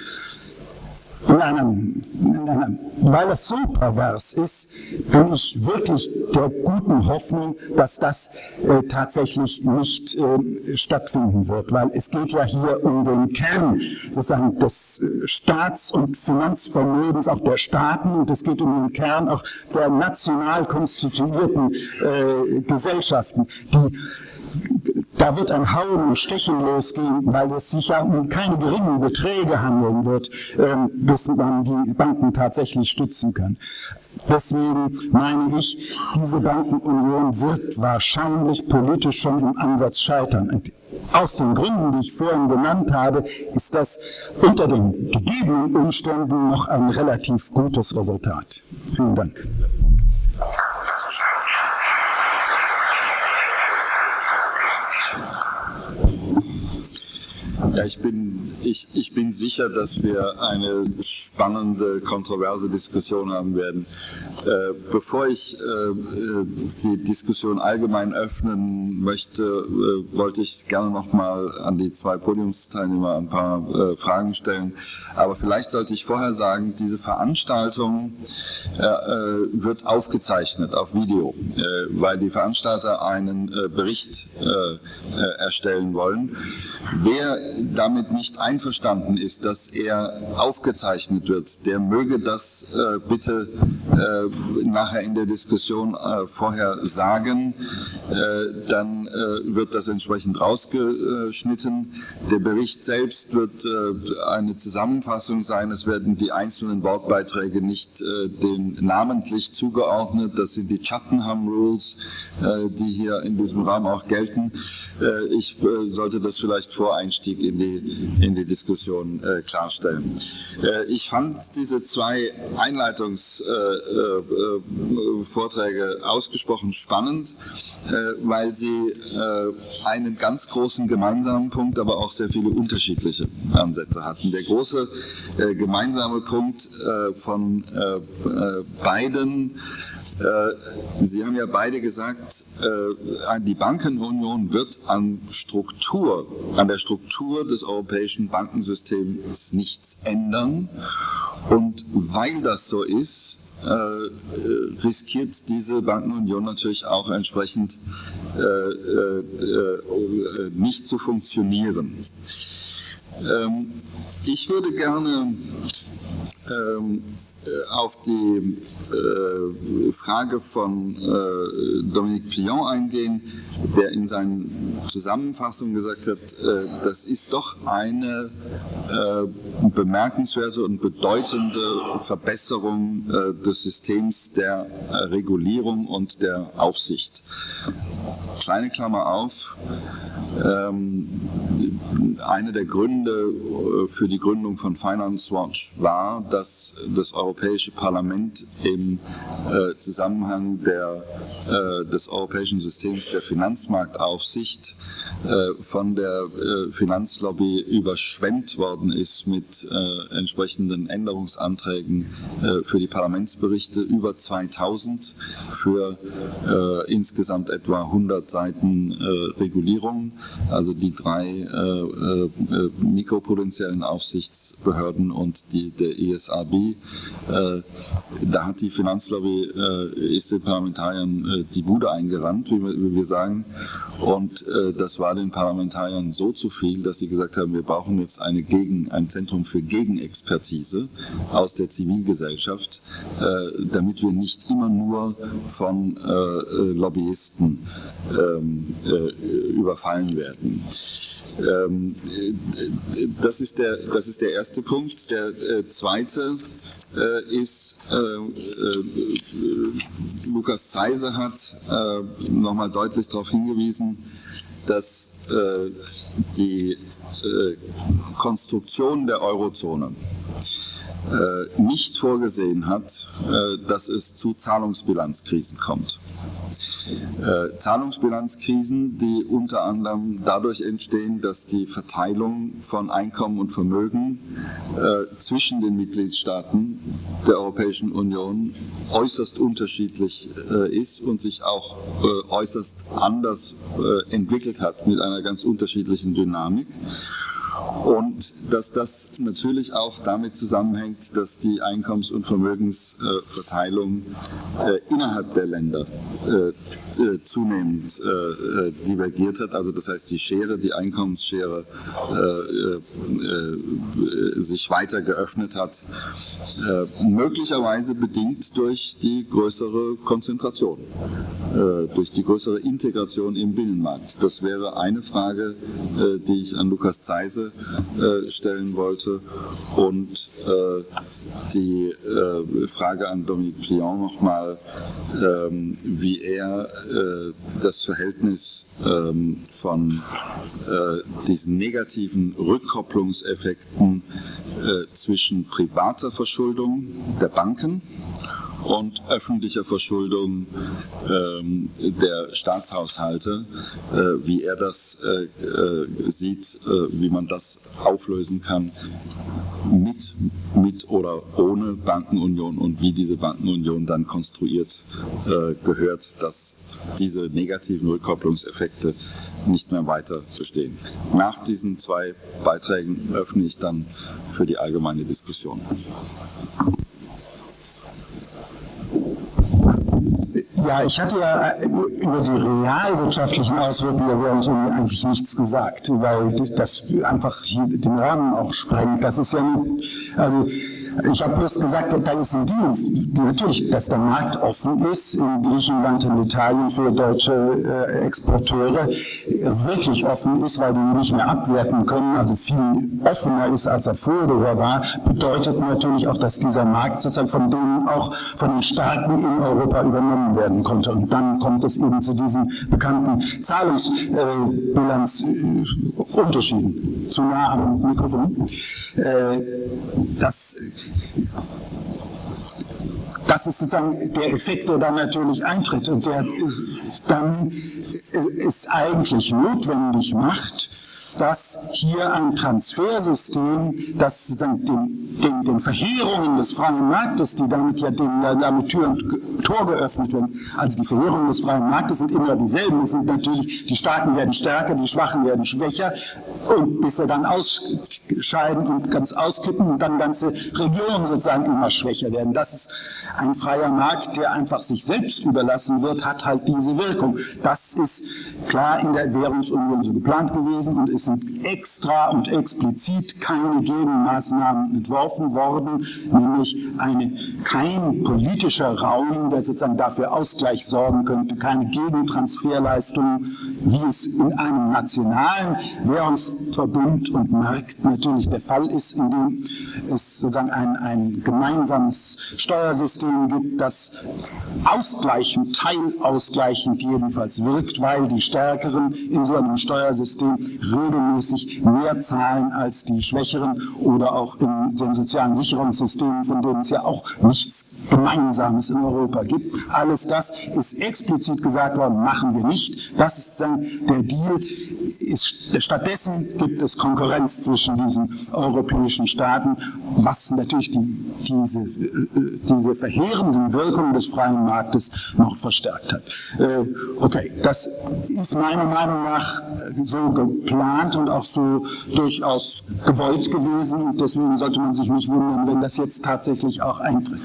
In einem, in einem, weil das so pervers ist, bin ich wirklich der guten Hoffnung, dass das äh, tatsächlich nicht äh, stattfinden wird, weil es geht ja hier um den Kern sozusagen des äh, Staats- und Finanzvermögens, auch der Staaten, und es geht um den Kern auch der national konstituierten äh, Gesellschaften, die da wird ein Hauen und Stechen losgehen, weil es sich ja um keine geringen Beträge handeln wird, ähm, bis man die Banken tatsächlich stützen kann. Deswegen meine ich, diese Bankenunion wird wahrscheinlich politisch schon im Ansatz scheitern. Und aus den Gründen, die ich vorhin genannt habe, ist das unter den gegebenen Umständen noch ein relativ gutes Resultat. Vielen Dank. Ja, ich bin, ich, ich bin sicher, dass wir eine spannende, kontroverse Diskussion haben werden. Äh, bevor ich äh, die Diskussion allgemein öffnen möchte, äh, wollte ich gerne noch mal an die zwei Podiumsteilnehmer ein paar äh, Fragen stellen. Aber vielleicht sollte ich vorher sagen, diese Veranstaltung äh, äh, wird aufgezeichnet auf Video, äh, weil die Veranstalter einen äh, Bericht äh, äh, erstellen wollen. Wer damit nicht einverstanden ist, dass er aufgezeichnet wird, der möge das äh, bitte äh, nachher in der Diskussion äh, vorher sagen, äh, dann äh, wird das entsprechend rausgeschnitten. Der Bericht selbst wird äh, eine Zusammenfassung sein, es werden die einzelnen Wortbeiträge nicht äh, den namentlich zugeordnet, das sind die Chattenham Rules, äh, die hier in diesem Rahmen auch gelten. Äh, ich äh, sollte das vielleicht vor Einstieg in die, in die Diskussion äh, klarstellen. Äh, ich fand diese zwei Einleitungsvorträge äh, äh, ausgesprochen spannend, äh, weil sie äh, einen ganz großen gemeinsamen Punkt, aber auch sehr viele unterschiedliche Ansätze hatten. Der große äh, gemeinsame Punkt äh, von äh, äh, beiden, Sie haben ja beide gesagt, die Bankenunion wird an Struktur, an der Struktur des europäischen Bankensystems nichts ändern. Und weil das so ist, riskiert diese Bankenunion natürlich auch entsprechend nicht zu funktionieren. Ich würde gerne auf die äh, Frage von äh, Dominique Pillon eingehen, der in seinen Zusammenfassungen gesagt hat, äh, das ist doch eine äh, bemerkenswerte und bedeutende Verbesserung äh, des Systems der äh, Regulierung und der Aufsicht. Kleine Klammer auf. Ähm, einer der Gründe für die Gründung von Finance Watch war, dass das Europäische Parlament im äh, Zusammenhang der, äh, des europäischen Systems der Finanzmarktaufsicht äh, von der äh, Finanzlobby überschwemmt worden ist mit äh, entsprechenden Änderungsanträgen äh, für die Parlamentsberichte, über zweitausend für äh, insgesamt etwa hundert Seiten äh, Regulierung. Also die drei äh, äh, mikroprudentiellen Aufsichtsbehörden und die, der E S R B. Äh, da hat die Finanzlobby, äh, ist den Parlamentariern äh, die Bude eingerannt, wie wir, wie wir sagen. Und äh, das war den Parlamentariern so zu viel, dass sie gesagt haben, wir brauchen jetzt eine Gegen, ein Zentrum für Gegenexpertise aus der Zivilgesellschaft, äh, damit wir nicht immer nur von äh, Lobbyisten ähm, äh, überfallen werden. Ähm, das ist der, das ist der erste Punkt. Der äh, zweite äh, ist, äh, äh, Lukas Zeise hat äh, nochmal deutlich darauf hingewiesen, dass äh, die äh, Konstruktion der Eurozone äh, nicht vorgesehen hat, äh, dass es zu Zahlungsbilanzkrisen kommt. Äh, Zahlungsbilanzkrisen, die unter anderem dadurch entstehen, dass die Verteilung von Einkommen und Vermögen äh, zwischen den Mitgliedstaaten der Europäischen Union äußerst unterschiedlich äh, ist und sich auch äh, äußerst anders äh, entwickelt hat mit einer ganz unterschiedlichen Dynamik. Und dass das natürlich auch damit zusammenhängt, dass die Einkommens- und Vermögensverteilung äh, innerhalb der Länder äh, äh, zunehmend äh, divergiert hat. Also das heißt, die Schere, die Einkommensschere äh, äh, sich weiter geöffnet hat, äh, möglicherweise bedingt durch die größere Konzentration, äh, durch die größere Integration im Binnenmarkt. Das wäre eine Frage, äh, die ich an Lukas Zeise äh, stellen wollte. Und äh, die äh, Frage an Dominique Pliant nochmal, ähm, wie er äh, das Verhältnis ähm, von äh, diesen negativen Rückkopplungseffekten äh, zwischen privater Verschuldung der Banken und öffentlicher Verschuldung ähm, der Staatshaushalte, äh, wie er das äh, äh, sieht, äh, wie man das auflösen kann mit, mit oder ohne Bankenunion und wie diese Bankenunion dann konstruiert äh, gehört, dass diese negativen Rückkopplungseffekte nicht mehr weiter bestehen. Nach diesen zwei Beiträgen öffne ich dann für die allgemeine Diskussion. Ja, ich hatte ja über die realwirtschaftlichen Auswirkungen der Währungsunion eigentlich nichts gesagt, weil das einfach hier den Rahmen auch sprengt. Das ist ja nicht, also ich habe bloß gesagt, da ist ein Deal, die natürlich, dass der Markt offen ist in Griechenland und Italien für deutsche äh, Exporteure, wirklich offen ist, weil die nicht mehr abwerten können, also viel offener ist, als er vorher war, bedeutet natürlich auch, dass dieser Markt sozusagen von denen auch von den Staaten in Europa übernommen werden konnte. Und dann kommt es eben zu diesen bekannten Zahlungsbilanzunterschieden. Äh, Zu nah am Mikrofon. Äh, das Das ist sozusagen der Effekt, der dann natürlich eintritt und der dann es eigentlich notwendig macht, dass hier ein Transfersystem, das sozusagen den, den, den Verheerungen des freien Marktes, die damit ja den, damit Tür und Tor geöffnet werden, also die Verheerungen des freien Marktes sind immer dieselben. Es sind natürlich, die Starken werden stärker, die Schwachen werden schwächer, und bis sie dann ausscheiden und ganz auskippen und dann ganze Regionen sozusagen immer schwächer werden. Das ist ein freier Markt, der einfach sich selbst überlassen wird, hat halt diese Wirkung. Das ist klar in der Währungsunion so geplant gewesen, und es sind extra und explizit keine Gegenmaßnahmen entworfen worden, nämlich eine, kein politischer Raum, der sozusagen dafür Ausgleich sorgen könnte, keine Gegentransferleistungen, wie es in einem nationalen Währungsverbund und Markt natürlich der Fall ist, in dem es sozusagen ein, ein gemeinsames Steuersystem gibt, das ausgleichend, teilausgleichend jedenfalls wirkt, weil die Stärkeren in so einem Steuersystem regelmäßig mehr zahlen als die Schwächeren, oder auch in den sozialen Sicherungssystemen, von denen es ja auch nichts Gemeinsames in Europa gibt. Alles das ist explizit gesagt worden, machen wir nicht. Das ist dann der Deal. Ist, stattdessen gibt es Konkurrenz zwischen diesen europäischen Staaten, was natürlich die, diese, diese verheerenden Wirkungen des freien Marktes noch verstärkt hat. Äh, okay, das ist meiner Meinung nach so geplant und auch so durchaus gewollt gewesen, und deswegen sollte man sich nicht wundern, wenn das jetzt tatsächlich auch eintritt.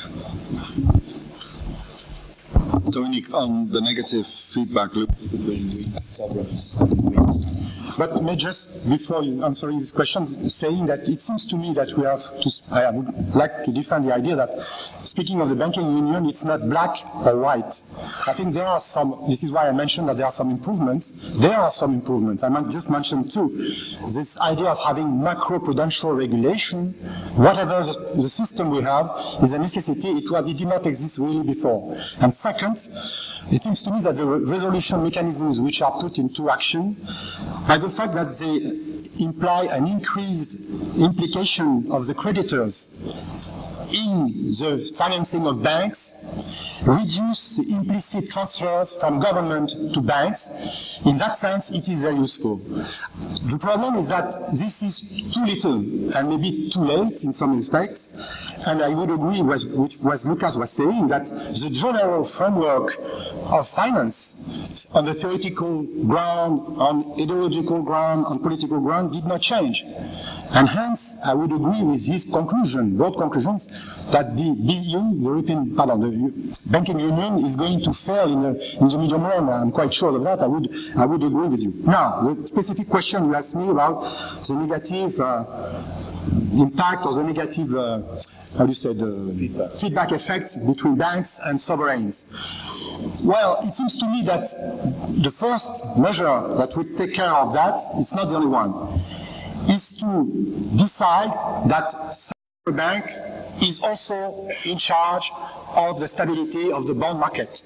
Dominique, on the negative feedback loop between sovereigns. But may just, before you answering this question, saying that it seems to me that we have to, I would like to defend the idea that, speaking of the banking union, it's not black or white. I think there are some, this is why I mentioned that there are some improvements. There are some improvements. I might just mention two. This idea of having macro-prudential regulation, whatever the, the system we have, is a necessity. It, it did not exist really before. And second, it seems to me that the resolution mechanisms which are put into action, by the fact that they imply an increased implication of the creditors in the financing of banks, reduce the implicit transfers from government to banks. In that sense, it is very useful. The problem is that this is too little and maybe too late in some respects, and I would agree with what Lucas was saying, that the general framework of finance on the theoretical ground, on ideological ground, on political ground did not change. And hence, I would agree with his conclusion, broad conclusions, that the B U, European, pardon, the banking union is going to fail in the, in the medium run. I'm quite sure of that. I would, I would agree with you. Now, the specific question you asked me about the negative uh, impact or the negative, uh, how do you say, the feedback. feedback effect between banks and sovereigns. Well, it seems to me that the first measure that would take care of that, it's not the only one, is to decide that central bank is also in charge of the stability of the bond market.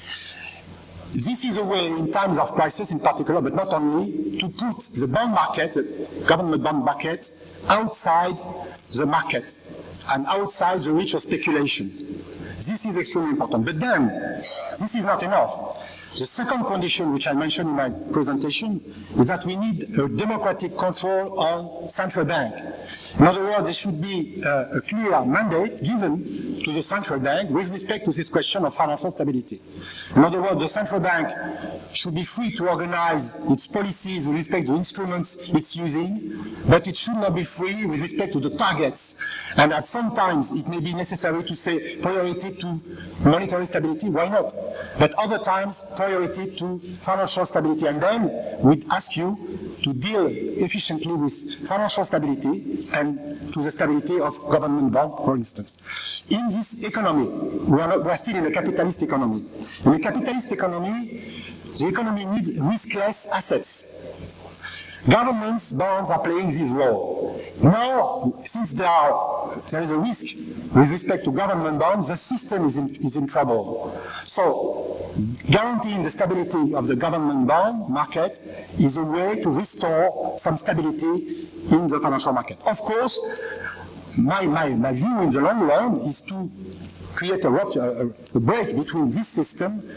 This is a way, in times of crisis in particular, but not only, to put the bond market, the government bond market, outside the market and outside the reach of speculation. This is extremely important. But then, this is not enough. The second condition, which I mentioned in my presentation, is that we need a democratic control on central bank. In other words, there should be a, a clear mandate given to the central bank with respect to this question of financial stability. In other words, the central bank should be free to organize its policies with respect to instruments it's using, but it should not be free with respect to the targets. And at some times, it may be necessary to say priority to monetary stability, why not? But other times, priority to financial stability. And then we'd ask you to deal efficiently with financial stability and to the stability of government bond, for instance. In this economy, we are, not, we are still in a capitalist economy. In a capitalist economy, the economy needs riskless assets. Governments' bonds are playing this role. Now, since there, are, there is a risk with respect to government bonds, the system is in, is in trouble. So, guaranteeing the stability of the government bond market is a way to restore some stability in the financial market. Of course, my, my, my view in the long run is to create a, a, a break between this system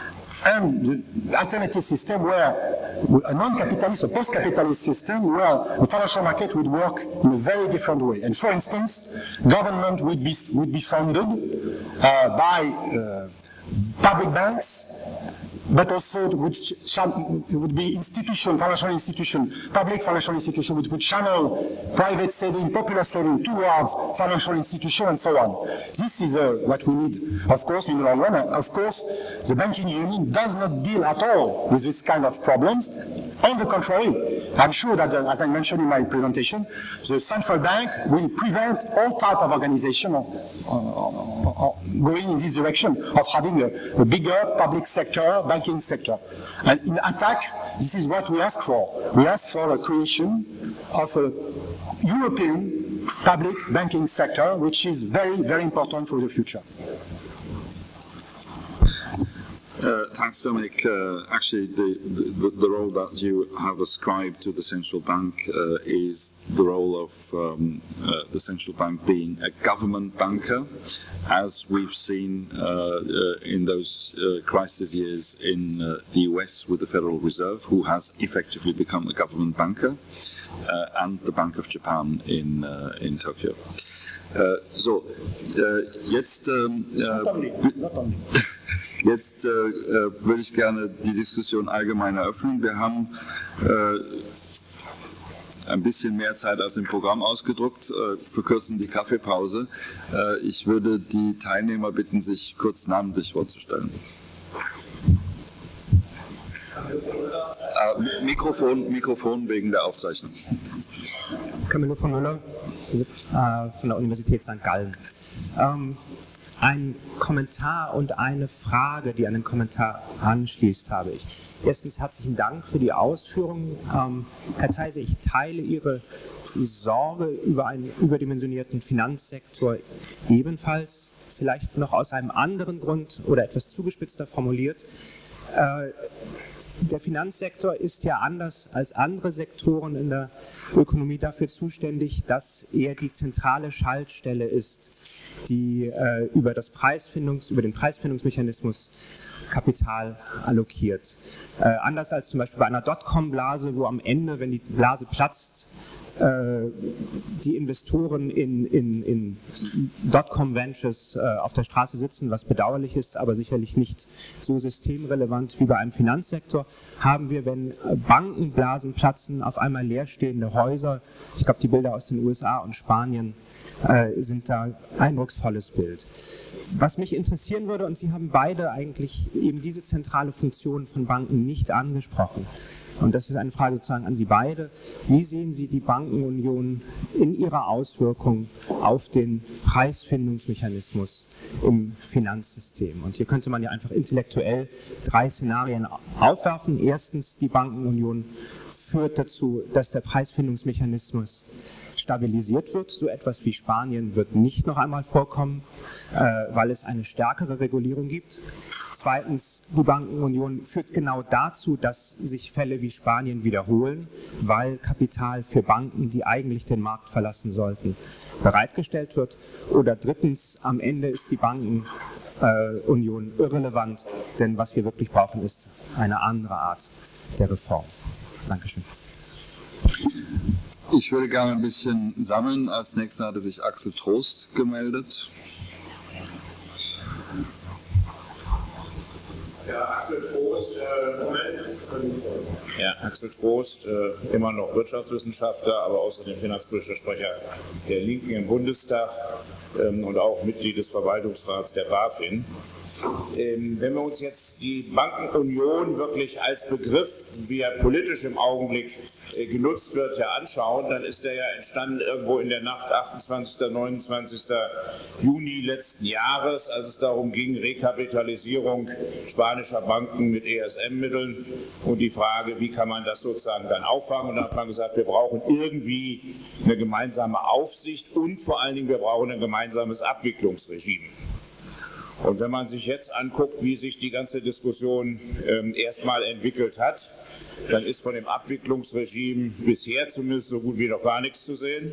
and the alternative system where a non-capitalist, a post-capitalist system where the financial market would work in a very different way. And for instance, government would be, would be funded uh, by uh, public banks, but also would, would be institution, financial institution, public financial institution, which would channel private saving, popular saving towards financial institution and so on. This is uh, what we need, of course, in the long run. Of course, the banking union does not deal at all with this kind of problems. On the contrary, I'm sure that, uh, as I mentioned in my presentation, the central bank will prevent all type of organization uh, uh, uh, going in this direction of having a, a bigger public sector, banking sector. And in attack, this is what we ask for. We ask for a creation of a European public banking sector, which is very, very important for the future. Uh, thanks, Dominic. Uh, actually, the, the, the role that you have ascribed to the central bank uh, is the role of um, uh, the central bank being a government banker, as we've seen uh, uh, in those uh, crisis years in uh, the U S with the Federal Reserve, who has effectively become a government banker, uh, and the Bank of Japan in, uh, in Tokyo. Uh, so, uh, jetzt... Um, uh, not only, not only. Jetzt äh, würde ich gerne die Diskussion allgemein eröffnen. Wir haben äh, ein bisschen mehr Zeit als im Programm ausgedruckt, äh, verkürzen die Kaffeepause. Äh, ich würde die Teilnehmer bitten, sich kurz namentlich vorzustellen. Äh, Mikrofon, Mikrofon wegen der Aufzeichnung. Camillo von Müller äh, von der Universität Sankt Gallen. Ähm, Ein Kommentar und eine Frage, die an den Kommentar anschließt, habe ich. Erstens herzlichen Dank für die Ausführungen. Ähm, Herr Zeise, ich teile Ihre Sorge über einen überdimensionierten Finanzsektor ebenfalls, vielleicht noch aus einem anderen Grund oder etwas zugespitzter formuliert. Äh, Der Finanzsektor ist ja anders als andere Sektoren in der Ökonomie dafür zuständig, dass er die zentrale Schaltstelle ist die äh, über, das Preisfindungs-, über den Preisfindungsmechanismus Kapital allokiert. Äh, anders als zum Beispiel bei einer Dotcom-Blase, wo am Ende, wenn die Blase platzt, äh, die Investoren in, in, in Dotcom-Ventures äh, auf der Straße sitzen, was bedauerlich ist, aber sicherlich nicht so systemrelevant wie bei einem Finanzsektor, haben wir, wenn Bankenblasen platzen, auf einmal leerstehende Häuser. Ich glaube, die Bilder aus den U S A und Spanien äh, sind da ein eindrucksvolles Bild. Was mich interessieren würde, und Sie haben beide eigentlich eben diese zentrale Funktion von Banken nicht angesprochen, und das ist eine Frage sozusagen an Sie beide. Wie sehen Sie die Bankenunion in ihrer Auswirkung auf den Preisfindungsmechanismus im Finanzsystem? Und hier könnte man ja einfach intellektuell drei Szenarien aufwerfen. Erstens, die Bankenunion führt dazu, dass der Preisfindungsmechanismus stabilisiert wird. So etwas wie Spanien wird nicht noch einmal vorkommen, äh, weil es eine stärkere Regulierung gibt. Zweitens, die Bankenunion führt genau dazu, dass sich Fälle wie Spanien wiederholen, weil Kapital für Banken, die eigentlich den Markt verlassen sollten, bereitgestellt wird. Oder drittens, am Ende ist die Bankenunion äh, irrelevant, denn was wir wirklich brauchen, ist eine andere Art der Reform. Dankeschön. Ich würde gerne ein bisschen sammeln. Als nächster hatte sich Axel Trost gemeldet. Ja, Axel Trost, äh, Moment. Ja, Axel Trost, äh, immer noch Wirtschaftswissenschaftler, aber außerdem finanzpolitischer Sprecher der Linken im Bundestag ähm, und auch Mitglied des Verwaltungsrats der BaFin. Ähm, wenn wir uns jetzt die Bankenunion wirklich als Begriff, wie er politisch im Augenblick äh, genutzt wird, ja anschauen, dann ist er ja entstanden irgendwo in der Nacht achtundzwanzigsten, neunundzwanzigsten Juni letzten Jahres, als es darum ging, Rekapitalisierung spanischer Banken mit E S M-Mitteln und die Frage, wie kann man das sozusagen dann auffangen. Und da hat man gesagt, wir brauchen irgendwie eine gemeinsame Aufsicht und vor allen Dingen, wir brauchen ein gemeinsames Abwicklungsregime. Und wenn man sich jetzt anguckt, wie sich die ganze Diskussion ähm, erstmal entwickelt hat, dann ist von dem Abwicklungsregime bisher zumindest so gut wie noch gar nichts zu sehen.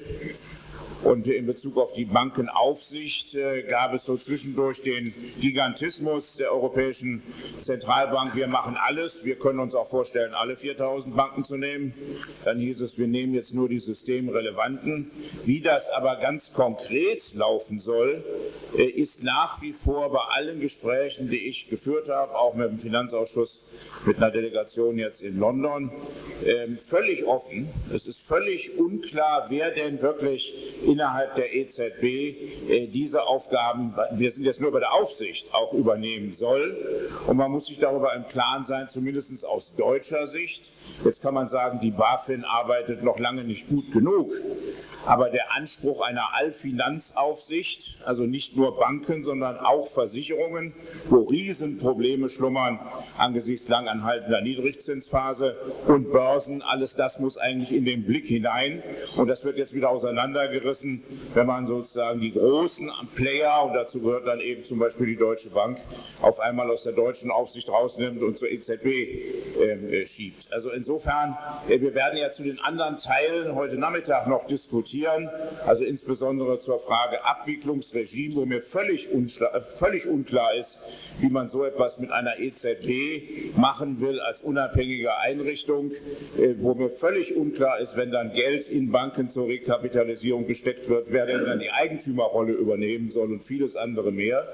Und in Bezug auf die Bankenaufsicht äh, gab es so zwischendurch den Gigantismus der Europäischen Zentralbank. Wir machen alles. Wir können uns auch vorstellen, alle viertausend Banken zu nehmen. Dann hieß es, wir nehmen jetzt nur die systemrelevanten. Wie das aber ganz konkret laufen soll, äh, ist nach wie vor bei allen Gesprächen, die ich geführt habe, auch mit dem Finanzausschuss, mit einer Delegation jetzt in London, äh, völlig offen. Es ist völlig unklar, wer denn wirklich innerhalb der E Z B äh, diese Aufgaben, wir sind jetzt nur bei der Aufsicht, auch übernehmen soll. Und man muss sich darüber im Klaren sein, zumindest aus deutscher Sicht. Jetzt kann man sagen, die BaFin arbeitet noch lange nicht gut genug. Aber der Anspruch einer Allfinanzaufsicht, also nicht nur Banken, sondern auch Versicherungen, wo Riesenprobleme schlummern angesichts lang anhaltender Niedrigzinsphase und Börsen, alles das muss eigentlich in den Blick hinein. Und das wird jetzt wieder auseinandergerissen, wenn man sozusagen die großen Player, und dazu gehört dann eben zum Beispiel die Deutsche Bank, auf einmal aus der deutschen Aufsicht rausnimmt und zur E Z B äh, schiebt. Also insofern, äh, wir werden ja zu den anderen Teilen heute Nachmittag noch diskutieren. Also insbesondere zur Frage Abwicklungsregime, wo mir völlig, völlig unklar ist, wie man so etwas mit einer E Z B machen will als unabhängige Einrichtung, wo mir völlig unklar ist, wenn dann Geld in Banken zur Rekapitalisierung gesteckt wird, wer denn dann die Eigentümerrolle übernehmen soll und vieles andere mehr.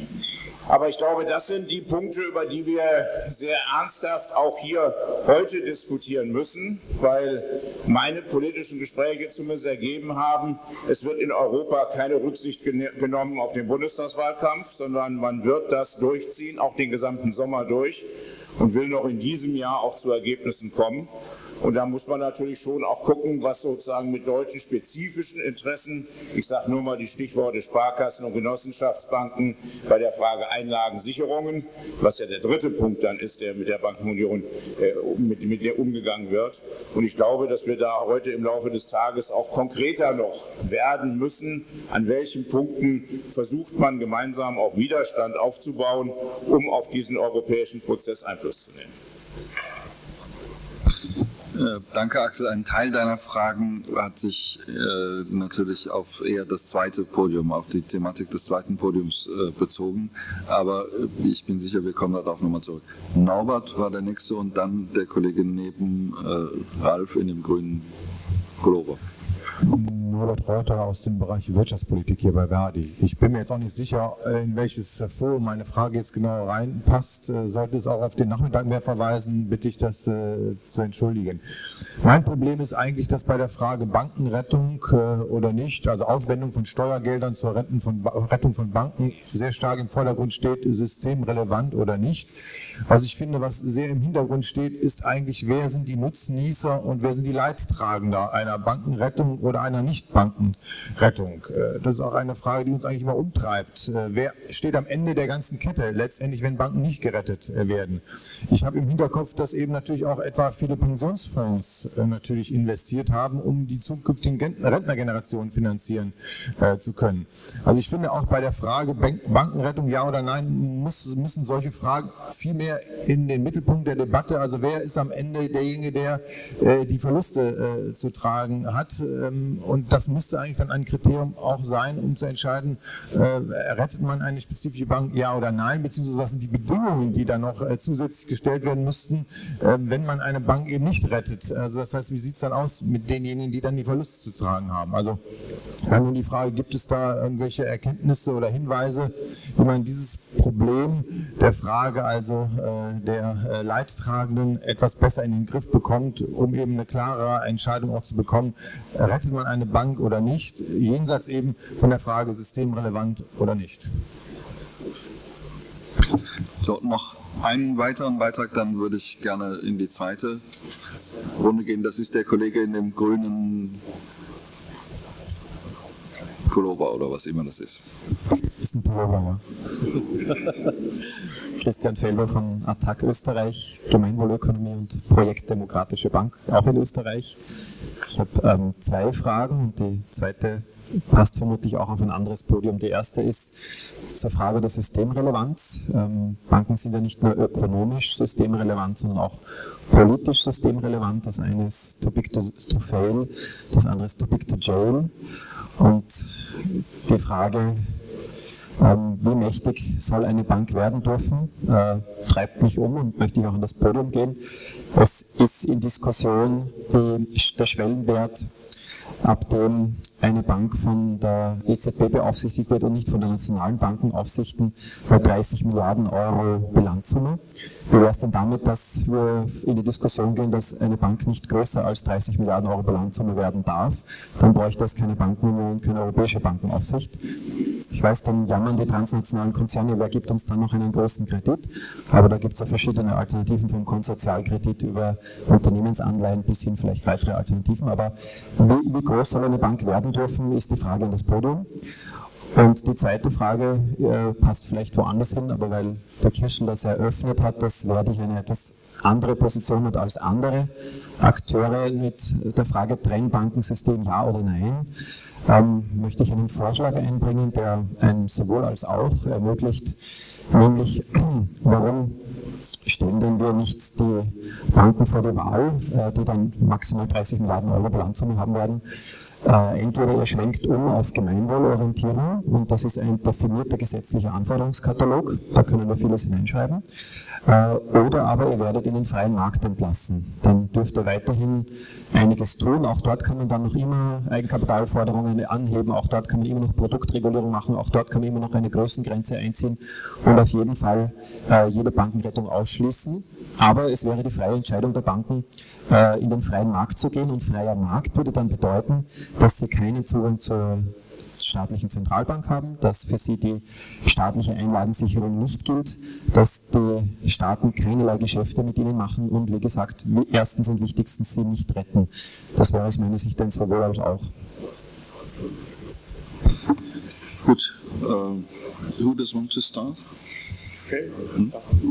Aber ich glaube, das sind die Punkte, über die wir sehr ernsthaft auch hier heute diskutieren müssen, weil meine politischen Gespräche zumindest ergeben haben, es wird in Europa keine Rücksicht genommen auf den Bundestagswahlkampf, sondern man wird das durchziehen, auch den gesamten Sommer durch, und will noch in diesem Jahr auch zu Ergebnissen kommen. Und da muss man natürlich schon auch gucken, was sozusagen mit deutschen spezifischen Interessen, ich sage nur mal die Stichworte Sparkassen und Genossenschaftsbanken bei der Frage Einlagensicherungen, was ja der dritte Punkt dann ist, der mit der Bankenunion äh, mit, mit der umgegangen wird. Und ich glaube, dass wir da heute im Laufe des Tages auch konkreter noch werden müssen, an welchen Punkten versucht man gemeinsam auch Widerstand aufzubauen, um auf diesen europäischen Prozess Einfluss zu nehmen. Äh, danke, Axel. Ein Teil deiner Fragen hat sich äh, natürlich auf eher das zweite Podium, auf die Thematik des zweiten Podiums äh, bezogen. Aber äh, ich bin sicher, wir kommen darauf nochmal zurück. Norbert war der Nächste und dann der Kollege neben äh, Ralf in dem grünen Pullover. Norbert Reuter aus dem Bereich Wirtschaftspolitik hier bei Verdi. Ich bin mir jetzt auch nicht sicher, in welches Forum meine Frage jetzt genau reinpasst. Sollte es auch auf den Nachmittag mehr verweisen, bitte ich das äh, zu entschuldigen. Mein Problem ist eigentlich, dass bei der Frage Bankenrettung äh, oder nicht, also Aufwendung von Steuergeldern zur Rettung von, Rettung von Banken sehr stark im Vordergrund steht, systemrelevant oder nicht. Was ich finde, was sehr im Hintergrund steht, ist eigentlich, wer sind die Nutznießer und wer sind die Leidtragender einer Bankenrettung oder einer Nicht-Bankenrettung. Das ist auch eine Frage, die uns eigentlich immer umtreibt. Wer steht am Ende der ganzen Kette, letztendlich, wenn Banken nicht gerettet werden? Ich habe im Hinterkopf, dass eben natürlich auch etwa viele Pensionsfonds natürlich investiert haben, um die zukünftigen Rentnergenerationen finanzieren äh, zu können. Also ich finde auch bei der Frage Bankenrettung, ja oder nein, muss, müssen solche Fragen viel mehr in den Mittelpunkt der Debatte, also wer ist am Ende derjenige, der äh, die Verluste äh, zu tragen hat, ähm, und das müsste eigentlich dann ein Kriterium auch sein, um zu entscheiden, äh, rettet man eine spezifische Bank, ja oder nein, beziehungsweise was sind die Bedingungen, die dann noch äh, zusätzlich gestellt werden müssten, äh, wenn man eine Bank eben nicht rettet. Also das heißt, wie sieht es dann aus mit denjenigen, die dann die Verluste zu tragen haben? Also dann nun die Frage, gibt es da irgendwelche Erkenntnisse oder Hinweise, wie man dieses Problem der Frage also äh, der äh, Leidtragenden etwas besser in den Griff bekommt, um eben eine klare Entscheidung auch zu bekommen, rettet man eine Bank oder nicht, jenseits eben von der Frage systemrelevant oder nicht. So, noch einen weiteren Beitrag, dann würde ich gerne in die zweite Runde gehen. Das ist der Kollege in dem grünen Pullover oder was immer das ist. Ist ein Pullover, ja. Christian Felber von Attac Österreich, Gemeinwohlökonomie und Projektdemokratische Bank, auch in Österreich. Ich habe ähm, zwei Fragen und die zweite passt vermutlich auch auf ein anderes Podium. Die erste ist zur Frage der Systemrelevanz. Ähm, Banken sind ja nicht nur ökonomisch systemrelevant, sondern auch politisch systemrelevant. Das eine ist too big to, to fail, das andere ist too big to jail. Und die Frage, ähm, wie mächtig soll eine Bank werden dürfen, äh, treibt mich um und möchte ich auch an das Podium gehen. Es ist in Diskussion die, der Schwellenwert, ab dem eine Bank von der E Z B beaufsichtigt wird und nicht von der nationalen Bankenaufsichten, bei dreißig Milliarden Euro Bilanzsumme. Wie wäre es denn damit, dass wir in die Diskussion gehen, dass eine Bank nicht größer als dreißig Milliarden Euro Bilanzsumme werden darf? Dann bräuchte es keine Bankenunion, keine europäische Bankenaufsicht. Ich weiß, dann jammern die transnationalen Konzerne, wer gibt uns dann noch einen größten Kredit? Aber da gibt es ja verschiedene Alternativen, vom Konsortialkredit über Unternehmensanleihen bis hin vielleicht weitere Alternativen. Aber wie, wie groß soll eine Bank werden dürfen, ist die Frage an das Podium. Und die zweite Frage äh, passt vielleicht woanders hin, aber weil der Kirschl das eröffnet hat, das werde ich eine etwas andere Position und als andere Akteure mit der Frage Trennbankensystem ja oder nein, ähm, möchte ich einen Vorschlag einbringen, der ein sowohl als auch ermöglicht, nämlich warum stellen denn wir nicht die Banken vor die Wahl, äh, die dann maximal dreißig Milliarden Euro Bilanzsumme haben werden. Äh, entweder ihr schwenkt um auf Gemeinwohlorientierung und das ist ein definierter gesetzlicher Anforderungskatalog, da können wir vieles hineinschreiben, äh, oder aber ihr werdet in den freien Markt entlassen. Dann dürft ihr weiterhin einiges tun, auch dort kann man dann noch immer Eigenkapitalforderungen anheben, auch dort kann man immer noch Produktregulierung machen, auch dort kann man immer noch eine Größengrenze einziehen und auf jeden Fall äh, jede Bankenrettung ausschließen. Aber es wäre die freie Entscheidung der Banken, äh, in den freien Markt zu gehen und freier Markt würde dann bedeuten, dass sie keinen Zugang zur staatlichen Zentralbank haben, dass für sie die staatliche Einlagensicherung nicht gilt, dass die Staaten keinerlei Geschäfte mit ihnen machen und wie gesagt, erstens und wichtigstens sie nicht retten. Das wäre aus meiner Sicht ein sowohl als auch. Gut, uh, who does want to start? Okay. Hm?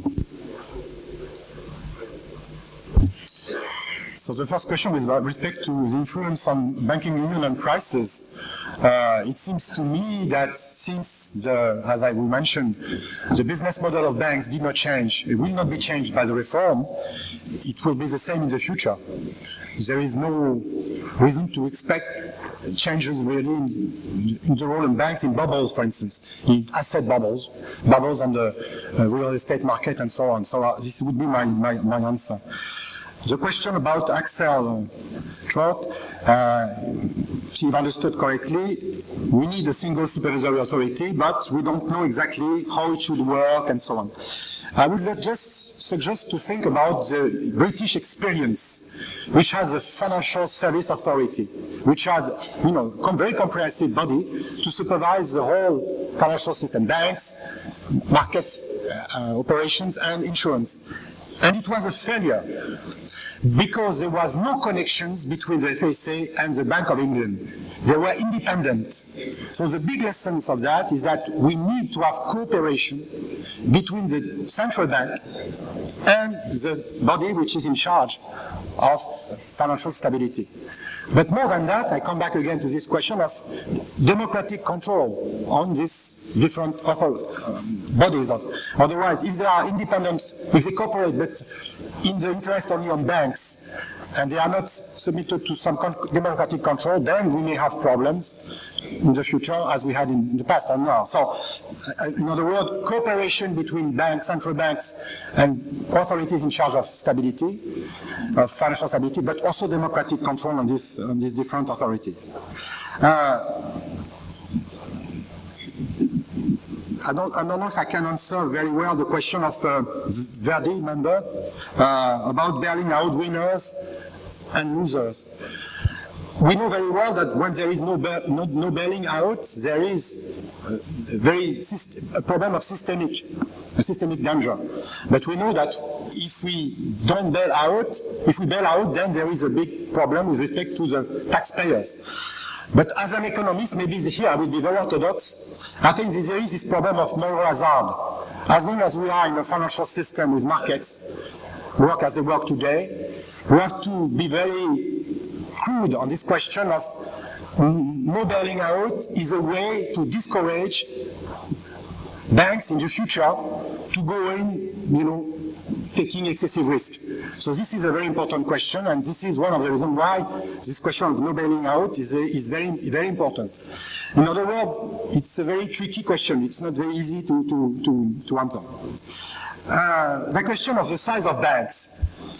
So the first question is with respect to the influence on banking union and prices. Uh, it seems to me that since, the, as I mentioned, the business model of banks did not change, it will not be changed by the reform, it will be the same in the future. there is no reason to expect changes really in, in the role of banks in bubbles, for instance, in asset bubbles, bubbles on the uh, real estate market and so on. So uh, this would be my, my, my answer. The question about Axel uh, Trott, uh, if I've understood correctly, we need a single supervisory authority, but we don't know exactly how it should work and so on. I would just suggest to think about the British experience, which has a financial service authority, which had, you know, a very comprehensive body to supervise the whole financial system, banks, market uh, operations, and insurance. And it was a failure because there was no connections between the F S A and the Bank of England. They were independent. So the big lessons of that is that we need to have cooperation between the central bank and the body which is in charge of financial stability. But more than that, I come back again to this question of democratic control on these different bodies. Otherwise, if they are independent, if they cooperate, but in the interest only on banks, and they are not submitted to some democratic control, then we may have problems in the future as we had in the past and now. So, in other words, cooperation between banks, central banks, and authorities in charge of stability, of financial stability, but also democratic control on, this, on these different authorities. Uh, I don't, I don't know if I can answer very well the question of uh, Verdi, remember, uh, about bailing out winners and losers. We know very well that when there is no, bail, no, no bailing out, there is a, very a problem of systemic, a systemic danger. But we know that if we don't bail out, if we bail out, then there is a big problem with respect to the taxpayers. But as an economist, maybe here I will be very orthodox, I think there is this problem of moral hazard. As long as we are in a financial system with markets, work as they work today, we have to be very crude on this question of no bailing out is a way to discourage banks in the future to go in, you know, taking excessive risk. So this is a very important question, and this is one of the reasons why this question of no bailing out is, a, is very, very important. In other words, it's a very tricky question. It's not very easy to, to, to, to answer. Uh, the question of the size of banks.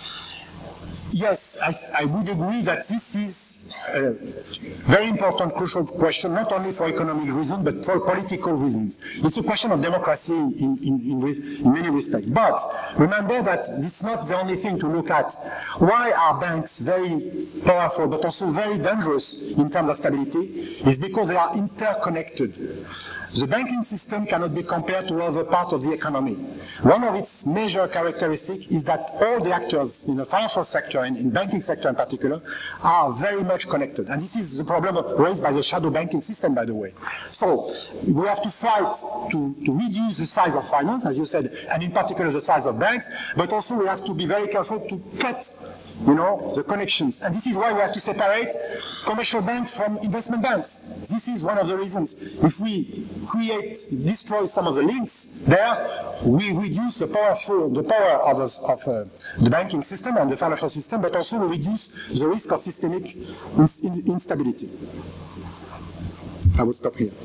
Yes, I, I would agree that this is a very important, crucial question, not only for economic reasons, but for political reasons. It's a question of democracy in, in, in, in many respects. But remember that it's not the only thing to look at. Why are banks very powerful, but also very dangerous in terms of stability? Is because they are interconnected. The banking system cannot be compared to other parts of the economy. One of its major characteristics is that all the actors in the financial sector, and in banking sector in particular, are very much connected. And this is the problem raised by the shadow banking system, by the way. So we have to fight to, to reduce the size of finance, as you said, and in particular the size of banks, but also we have to be very careful to cut, you know, the connections. And this is why we have to separate commercial banks from investment banks. This is one of the reasons. If we create, destroy some of the links there, we reduce the, powerful, the power of, of uh, the banking system and the financial system, but also we reduce the risk of systemic instability. I will stop here.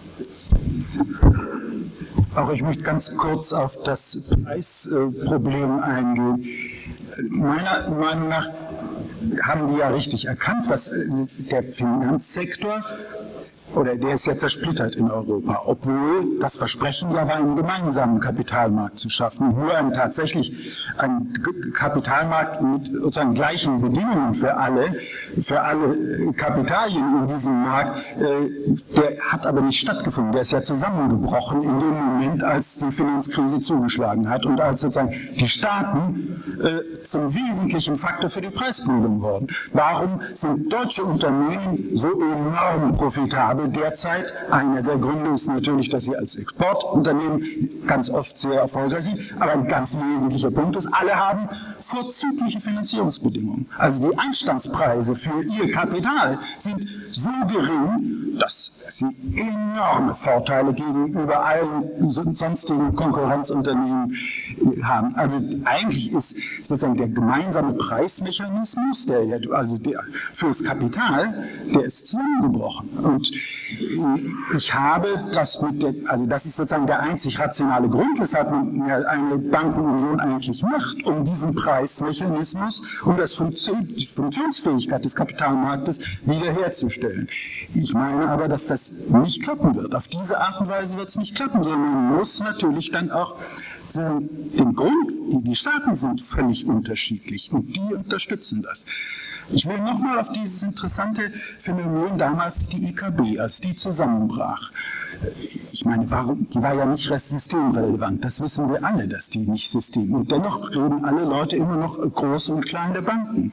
Auch ich möchte ganz kurz auf das Preisproblem eingehen. Meiner Meinung nach haben die ja richtig erkannt, dass der Finanzsektor, oder der ist ja zersplittert in Europa, obwohl das Versprechen ja war, einen gemeinsamen Kapitalmarkt zu schaffen, nur einen tatsächlich einen Kapitalmarkt mit sozusagen gleichen Bedingungen für alle, für alle Kapitalien in diesem Markt, der hat aber nicht stattgefunden, der ist ja zusammengebrochen in dem Moment, als die Finanzkrise zugeschlagen hat und als sozusagen die Staaten zum wesentlichen Faktor für die Preisbildung wurden. Warum sind deutsche Unternehmen so enorm profitabel derzeit? Einer der Gründe ist natürlich, dass sie als Exportunternehmen ganz oft sehr erfolgreich sind, aber ein ganz wesentlicher Punkt ist, alle haben vorzügliche Finanzierungsbedingungen. Also die Einstandspreise für ihr Kapital sind so gering, dass sie enorme Vorteile gegenüber allen sonstigen Konkurrenzunternehmen haben. Also eigentlich ist sozusagen der gemeinsame Preismechanismus, der ja, also der fürs Kapital, der ist zusammengebrochen. Und ich habe das mit der, also das ist sozusagen der einzig rationale Grund, weshalb man eine Bankenunion eigentlich macht, um diesen Preismechanismus, um das Funktion, die Funktionsfähigkeit des Kapitalmarktes wiederherzustellen. Ich meine aber, dass das nicht klappen wird. Auf diese Art und Weise wird es nicht klappen, sondern man muss natürlich dann auch den Grund, die Staaten sind völlig unterschiedlich und die unterstützen das. Ich will nochmal auf dieses interessante Phänomen damals die I K B, als die zusammenbrach. Ich meine, warum, die war ja nicht systemrelevant, das wissen wir alle, dass die nicht System. Und dennoch reden alle Leute immer noch große und kleine Banken.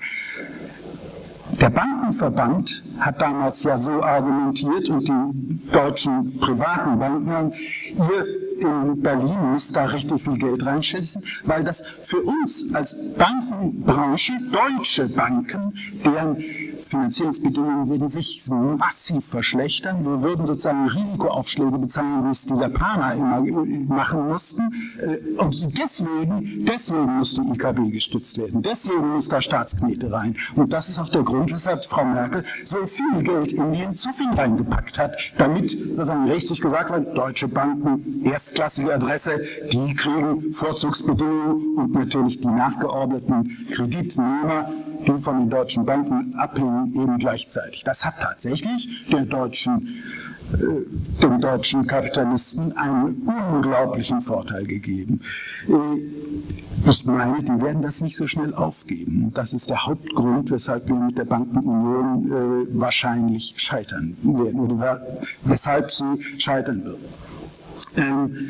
Der Bankenverband hat damals ja so argumentiert und die deutschen privaten Banken, ihr in Berlin müsst da richtig viel Geld reinschießen, weil das für uns als Bankenbranche, deutsche Banken, deren Finanzierungsbedingungen würden sich massiv verschlechtern. Wir würden sozusagen Risikoaufschläge bezahlen, wie es die Japaner immer machen mussten. Und deswegen, deswegen muss die I K B gestützt werden. Deswegen muss da Staatsknete rein. Und das ist auch der Grund, weshalb Frau Merkel so viel Geld in die Zufing reingepackt hat, damit sozusagen richtig gesagt wird, deutsche Banken, erstklassige Adresse, die kriegen Vorzugsbedingungen und natürlich die nachgeordneten Kreditnehmer, die von den deutschen Banken abhängen, eben gleichzeitig. Das hat tatsächlich der deutschen, äh, den deutschen Kapitalisten einen unglaublichen Vorteil gegeben. Äh, ich meine, die werden das nicht so schnell aufgeben. Und das ist der Hauptgrund, weshalb wir mit der Bankenunion äh, wahrscheinlich scheitern werden oder weshalb sie scheitern wird. Ähm,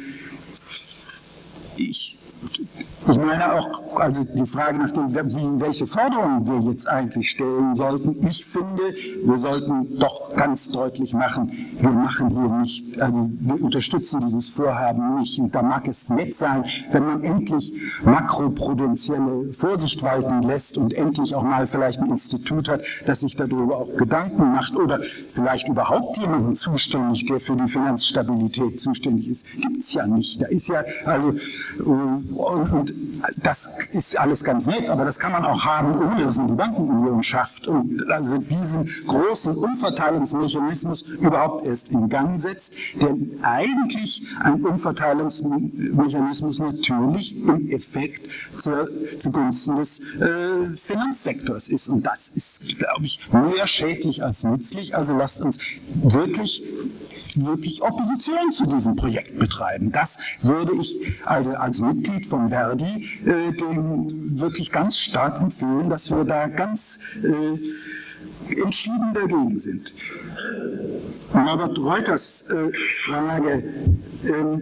ich Ich meine auch, also die Frage nach dem, wie, welche Forderungen wir jetzt eigentlich stellen sollten. Ich finde, wir sollten doch ganz deutlich machen, wir machen hier nicht, also wir unterstützen dieses Vorhaben nicht. Und da mag es nett sein, wenn man endlich makroprudenzielle Vorsicht walten lässt und endlich auch mal vielleicht ein Institut hat, das sich darüber auch Gedanken macht oder vielleicht überhaupt jemanden zuständig, der für die Finanzstabilität zuständig ist. Gibt es ja nicht. Da ist ja, also, und, und das ist alles ganz nett, aber das kann man auch haben, ohne dass man die Bankenunion schafft und also diesen großen Umverteilungsmechanismus überhaupt erst in Gang setzt, der eigentlich ein Umverteilungsmechanismus natürlich im Effekt zur, zugunsten des äh, Finanzsektors ist. Und das ist, glaube ich, mehr schädlich als nützlich. Also lasst uns wirklich wirklich Opposition zu diesem Projekt betreiben. Das würde ich also als Mitglied von Verdi äh, dem wirklich ganz stark empfehlen, dass wir da ganz äh, entschieden dagegen sind. Norbert Reuters äh, Frage, äh,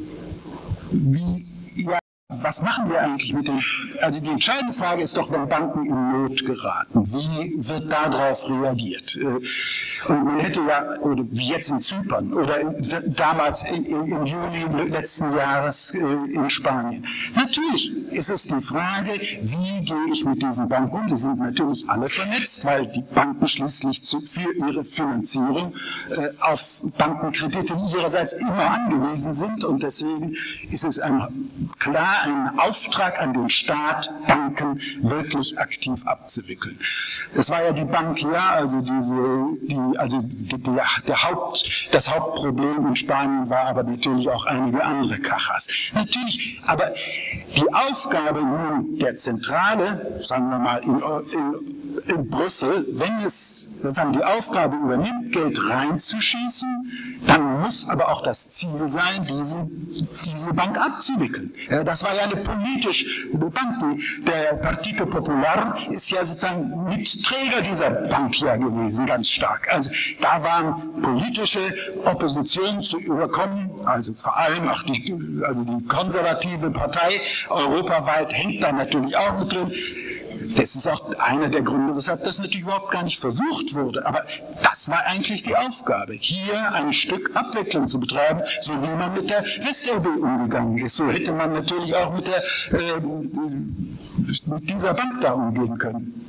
wie, ja, was machen wir eigentlich mit den, also die entscheidende Frage ist doch, wenn Banken in Not geraten, wie wird darauf reagiert? Und man hätte ja, oder wie jetzt in Zypern oder in, damals in, in, im Juli letzten Jahres äh, in Spanien. Natürlich ist es die Frage, wie gehe ich mit diesen Banken um? Die sind natürlich alle vernetzt, weil die Banken schließlich zu, für ihre Finanzierung äh, auf Bankenkredite ihrerseits immer angewiesen sind und deswegen ist es ein, klar ein Auftrag an den Staat, Banken wirklich aktiv abzuwickeln. Es war ja die Bank, ja, also diese, die Also die, die, der Haupt, das Hauptproblem in Spanien war aber natürlich auch einige andere Cajas. Natürlich, aber die Aufgabe nun der Zentrale, sagen wir mal in, in, in Brüssel, wenn es sozusagen die Aufgabe übernimmt, Geld reinzuschießen, dann muss aber auch das Ziel sein, diesen, diese Bank abzuwickeln. Das war ja eine politische Bank. Der Partido Popular ist ja sozusagen Mitträger dieser Bank ja gewesen, ganz stark. Also da waren politische Oppositionen zu überkommen, also vor allem auch die, also die konservative Partei europaweit hängt da natürlich auch mit drin. Das ist auch einer der Gründe, weshalb das natürlich überhaupt gar nicht versucht wurde. Aber das war eigentlich die Aufgabe, hier ein Stück Abwicklung zu betreiben, so wie man mit der West-L B umgegangen ist. So hätte man natürlich auch mit, der, äh, mit dieser Bank da umgehen können.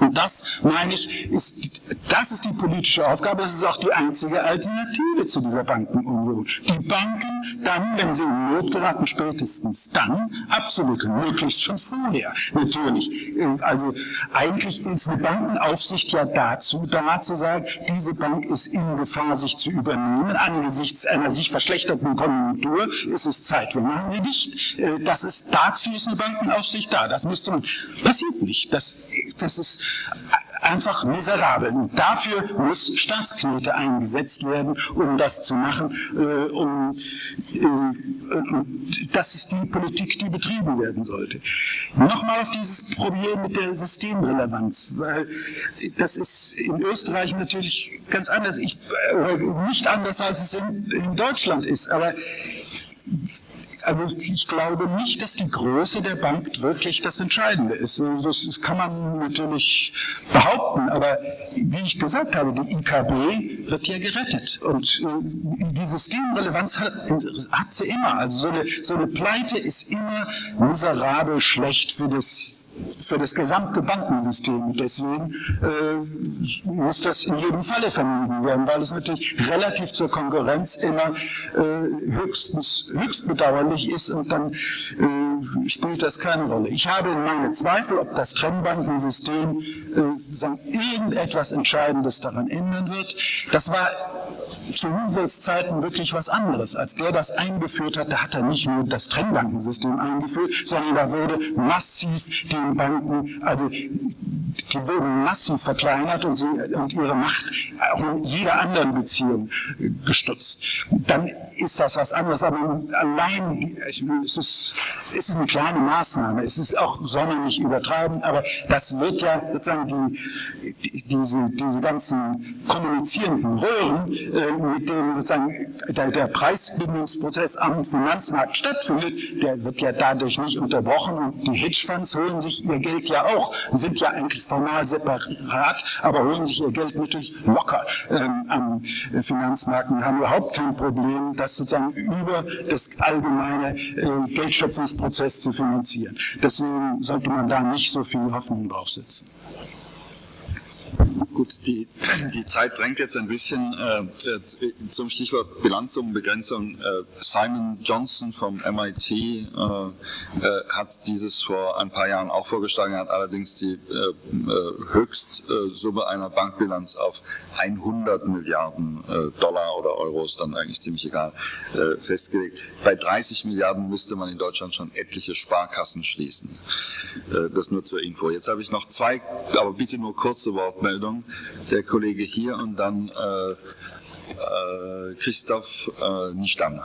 Und das, meine ich, ist, das ist die politische Aufgabe, das ist auch die einzige Alternative zu dieser Bankenunion. Die Banken dann, wenn sie in Not geraten, spätestens dann abzuwickeln, möglichst schon vorher, natürlich. Also eigentlich ist eine Bankenaufsicht ja dazu da, zu sagen, diese Bank ist in Gefahr, sich zu übernehmen. Angesichts einer sich verschlechterten Konjunktur ist es Zeit, wir machen sie dicht. Das ist, dazu ist eine Bankenaufsicht da. Das müsste man, passiert nicht. Das, das ist einfach miserabel. Und dafür muss Staatsknete eingesetzt werden, um das zu machen. Äh, um, äh, und das ist die Politik, die betrieben werden sollte. Nochmal auf dieses Problem mit der Systemrelevanz, weil das ist in Österreich natürlich ganz anders. Ich, äh, nicht anders, als es in, in Deutschland ist, aber also ich glaube nicht, dass die Größe der Bank wirklich das Entscheidende ist. Das, das kann man natürlich behaupten, aber wie ich gesagt habe, die I K B wird ja gerettet. Und äh, die Systemrelevanz hat, hat sie immer. Also so eine, so eine Pleite ist immer miserabel schlecht für das für das gesamte Bankensystem. Deswegen äh, muss das in jedem Falle vermieden werden, weil es natürlich relativ zur Konkurrenz immer äh, höchstens, höchst bedauerlich ist und dann äh, spielt das keine Rolle. Ich habe meine Zweifel, ob das Trennbankensystem äh, sagen, irgendetwas Entscheidendes daran ändern wird. Das war zu Roosevelts Zeiten wirklich was anderes. Als der das eingeführt hat, da hat er nicht nur das Trennbankensystem eingeführt, sondern da wurde massiv den Banken, also die wurden massiv verkleinert und, sie, und ihre Macht auch in jeder anderen Beziehung gestützt. Dann ist das was anderes, aber allein es ist, es ist eine kleine Maßnahme, es ist auch, soll man nicht übertreiben, aber das wird ja sozusagen die, die, diese, diese ganzen kommunizierenden Röhren, äh, mit dem sozusagen der, der Preisbindungsprozess am Finanzmarkt stattfindet, der wird ja dadurch nicht unterbrochen und die Hedgefonds holen sich ihr Geld ja auch, sind ja eigentlich formal separat, aber holen sich ihr Geld natürlich locker ähm, am Finanzmarkt und haben überhaupt kein Problem, das sozusagen über das allgemeine äh, Geldschöpfungsprozess zu finanzieren. Deswegen sollte man da nicht so viel Hoffnung draufsetzen. Gut, die, die Zeit drängt jetzt ein bisschen äh, zum Stichwort Bilanzsummenbegrenzung. Äh, Simon Johnson vom M I T äh, äh, hat dieses vor ein paar Jahren auch vorgeschlagen, hat allerdings die äh, Höchstsumme einer Bankbilanz auf hundert Milliarden äh, Dollar oder Euro, ist dann eigentlich ziemlich egal, äh, festgelegt. Bei dreißig Milliarden müsste man in Deutschland schon etliche Sparkassen schließen. Äh, das nur zur Info. Jetzt habe ich noch zwei, aber bitte nur kurze Wortmeldungen. Der Kollege hier und dann äh, äh, Christoph äh, Nichthammer.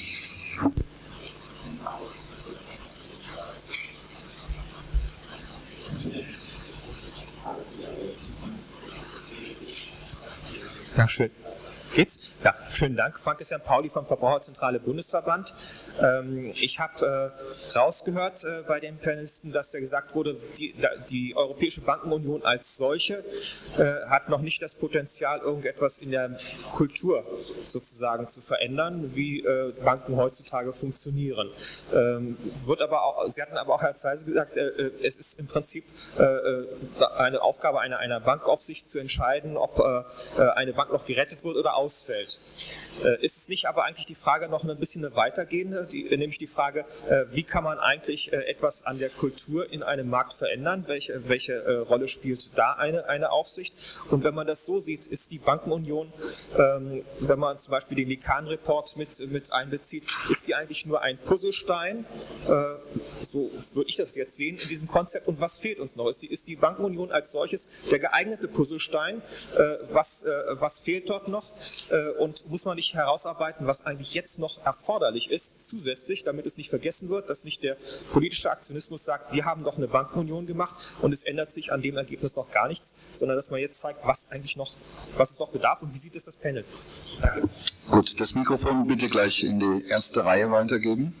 Dankeschön. Geht's? Ja, schönen Dank. Frank-Christian Pauli vom Verbraucherzentrale Bundesverband. Ähm, ich habe äh, rausgehört äh, bei den Panelisten, dass ja gesagt wurde, die, die Europäische Bankenunion als solche äh, hat noch nicht das Potenzial, irgendetwas in der Kultur sozusagen zu verändern, wie äh, Banken heutzutage funktionieren. Ähm, wird aber auch, Sie hatten aber auch, Herr Zeise, gesagt, äh, es ist im Prinzip äh, eine Aufgabe einer, einer Bankaufsicht zu entscheiden, ob äh, eine Bank noch gerettet wird oder ausfällt. Äh, ist es nicht aber eigentlich die Frage noch ein bisschen eine weitergehende, die, nämlich die Frage, äh, wie kann man eigentlich äh, etwas an der Kultur in einem Markt verändern? Welche, welche äh, Rolle spielt da eine, eine Aufsicht? Und wenn man das so sieht, ist die Bankenunion, ähm, wenn man zum Beispiel den Likan-Report mit, mit einbezieht, ist die eigentlich nur ein Puzzlestein? Äh, so würde ich das jetzt sehen in diesem Konzept. Und was fehlt uns noch? Ist die, ist die Bankenunion als solches der geeignete Puzzlestein? Äh, was, äh, was fehlt dort noch? Äh, und muss man nicht herausarbeiten, was eigentlich jetzt noch erforderlich ist, zusätzlich, damit es nicht vergessen wird, dass nicht der politische Aktionismus sagt, wir haben doch eine Bankenunion gemacht und es ändert sich an dem Ergebnis noch gar nichts, sondern dass man jetzt zeigt, was eigentlich noch, was es noch bedarf und wie sieht es das Panel. Danke. Gut, das Mikrofon bitte gleich in die erste Reihe weitergeben.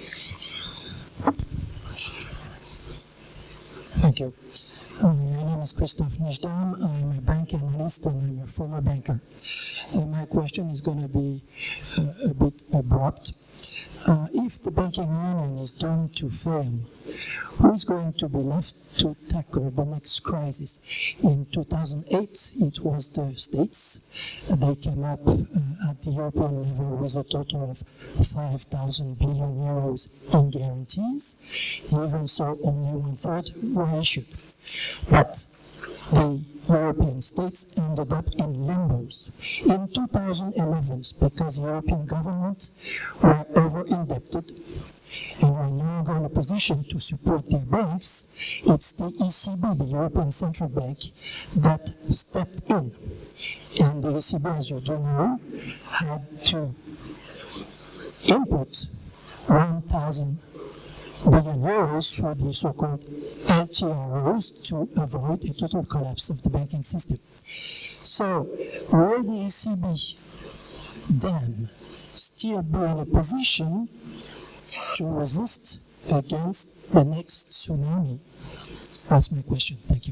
Thank you. Uh, my name is Christoph Nichthammer. I'm a bank analyst and I'm a former banker. Uh, my question is going to be uh, a bit abrupt. uh, if the banking union is doomed to fail, who is going to be left to tackle the next crisis? In two thousand eight, it was the states. They came up uh, at the European level with a total of five thousand billion euros in guarantees. Even so, only one third were issued. But the European states ended up in limbos. In two thousand eleven, because European governments were over-indebted and were no longer in a position to support their banks, it's the E C B, the European Central Bank, that stepped in. And the E C B, as you do know, had to input one thousand billion euros for the so-called L T R Os to avoid a total collapse of the banking system. So, will the E C B then still be in a position to resist against the next tsunami? That's my question. Thank you.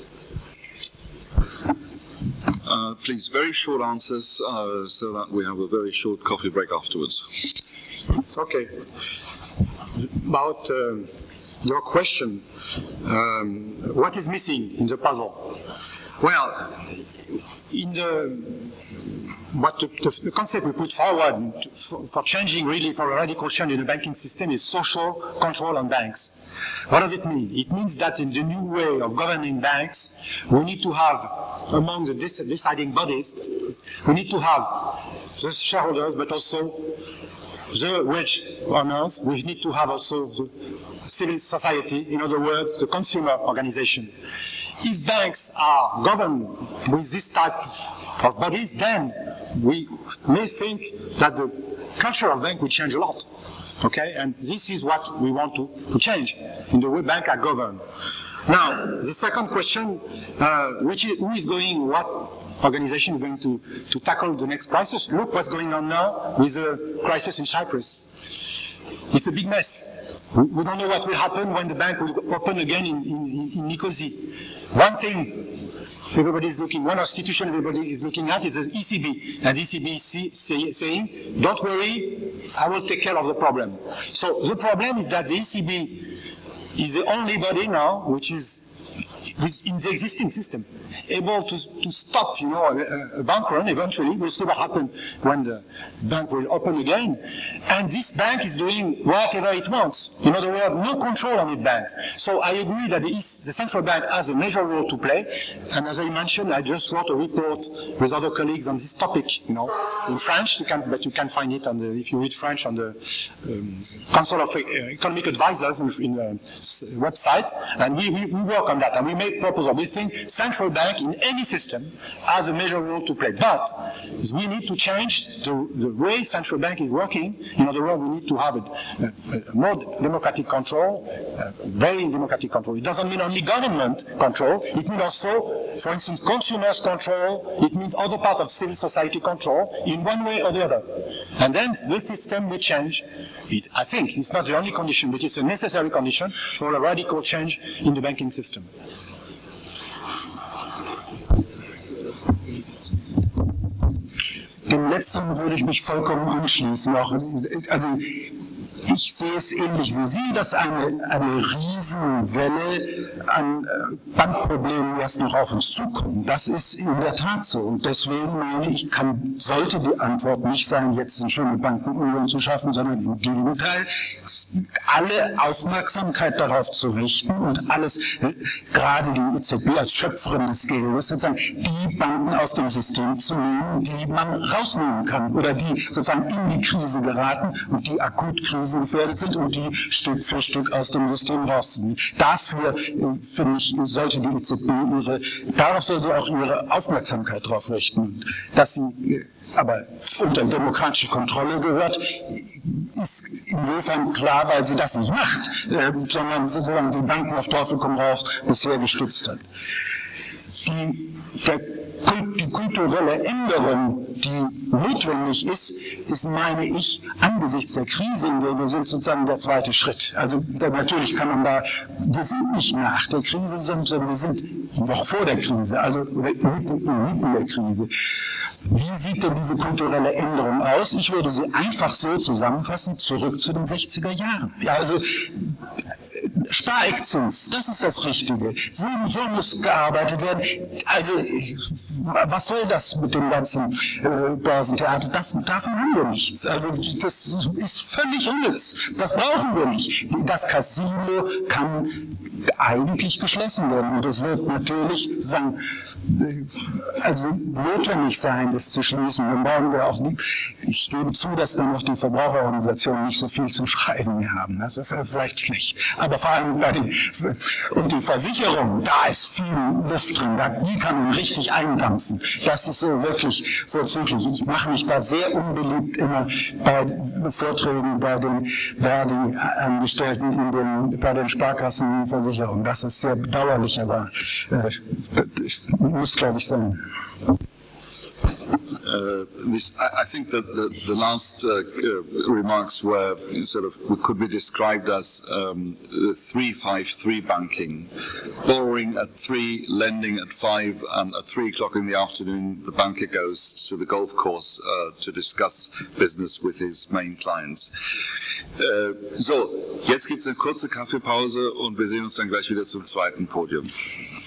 Uh, please, very short answers uh, so that we have a very short coffee break afterwards. Okay. About uh, your question, um, what is missing in the puzzle? Well, in the what the, the, the concept we put forward to, for, for changing really for a radical change in the banking system is social control on banks. What does it mean? It means that in the new way of governing banks, we need to have among the deciding bodies, we need to have the shareholders, but also the wage earners. We need to have also the civil society, in other words, the consumer organization. If banks are governed with this type of bodies, then we may think that the culture of bank will change a lot. Okay, and this is what we want to, to change in the way banks are governed. Now, the second question, uh, which is, who is going, what organization is going to, to tackle the next crisis? Look what's going on now with the crisis in Cyprus. It's a big mess. We, we don't know what will happen when the bank will open again in, in, in Nicosia. One thing everybody is looking, one institution everybody is looking at is the E C B. And the E C B is see, say, saying, don't worry, I will take care of the problem. So the problem is that the E C B is the only body now which is in the existing system, able to, to stop, you know, a, a bank run eventually. We'll see what happens when the bank will open again. And this bank is doing whatever it wants. In other words, no control on its banks. So I agree that the, East, the central bank has a major role to play. And as I mentioned, I just wrote a report with other colleagues on this topic, you know, in French, you can, but you can find it on the, if you read French, on the um, Council of uh, Economic Advisors in, in the website. And we, we, we work on that. And we make proposals. We think central bank in any system has a major role to play. But we need to change the, the way central bank is working. In other words, we need to have a, a, a more democratic control, a very democratic control. It doesn't mean only government control. It means also, for instance, consumers control. It means other parts of civil society control in one way or the other. And then the system will change. It, I think it's not the only condition, but it's a necessary condition for a radical change in the banking system. Dem Letzten würde ich mich vollkommen anschließen. Auch, also ich sehe es ähnlich wie Sie, dass eine, eine Riesenwelle an Bankproblemen erst noch auf uns zukommt. Das ist in der Tat so. Und deswegen meine ich, kann, sollte die Antwort nicht sein, jetzt eine schöne Bankenunion zu schaffen, sondern im Gegenteil, alle Aufmerksamkeit darauf zu richten und alles, gerade die E Z B als Schöpferin des Geldes, sozusagen die Banken aus dem System zu nehmen, die man rausnehmen kann oder die sozusagen in die Krise geraten und die akut krisengefährdet sind und die Stück für Stück aus dem System rauszunehmen. Dafür, äh, finde ich, sollte die E Z B ihre, darauf sollte auch ihre Aufmerksamkeit drauf richten, dass sie äh, aber unter demokratische Kontrolle gehört, ist insofern klar, weil sie das nicht macht, äh, sondern sozusagen die Banken auf Teufel komm raus bisher gestützt hat. Die, der, die kulturelle Änderung die notwendig ist, ist, meine ich, angesichts der Krise, in der wir sind, sozusagen der zweite Schritt. Also da, natürlich kann man da, wir sind nicht nach der Krise, sondern wir sind noch vor der Krise, also mitten, mitten der Krise. Wie sieht denn diese kulturelle Änderung aus? Ich würde sie einfach so zusammenfassen, zurück zu den sechziger Jahren. Ja, also Spareckzins, das ist das Richtige. So, so muss gearbeitet werden. Also was soll das mit dem ganzen äh, Börsentheater? Das, davon haben wir nichts. Also das ist völlig unnütz. Das brauchen wir nicht. Das Casino kann eigentlich geschlossen werden. Und es wird natürlich sagen, also notwendig sein, das zu schließen. Dann brauchen wir auch nicht, ich gebe zu, dass dann noch die Verbraucherorganisationen nicht so viel zu schreiben mehr haben. Das ist ja vielleicht schlecht. Aber vor allem bei den, und die Versicherung, da ist viel Luft drin, da, die kann man richtig eindampfen. Das ist so wirklich vorzüglich. Ich mache mich da sehr unbeliebt immer bei Vorträgen bei den Verdi-Angestellten in den, bei den Sparkassenversicherungen. Das ist sehr bedauerlich, aber äh, muss, glaube ich, sein. Uh, this, I, I think that the, the last uh, uh, remarks were sort of could be described as um, three five three banking, borrowing at three, lending at five, and at three o'clock in the afternoon the banker goes to the golf course uh, to discuss business with his main clients. Uh, so, jetzt gibt es eine kurze Kaffeepause und wir sehen uns dann gleich wieder zum zweiten Podium.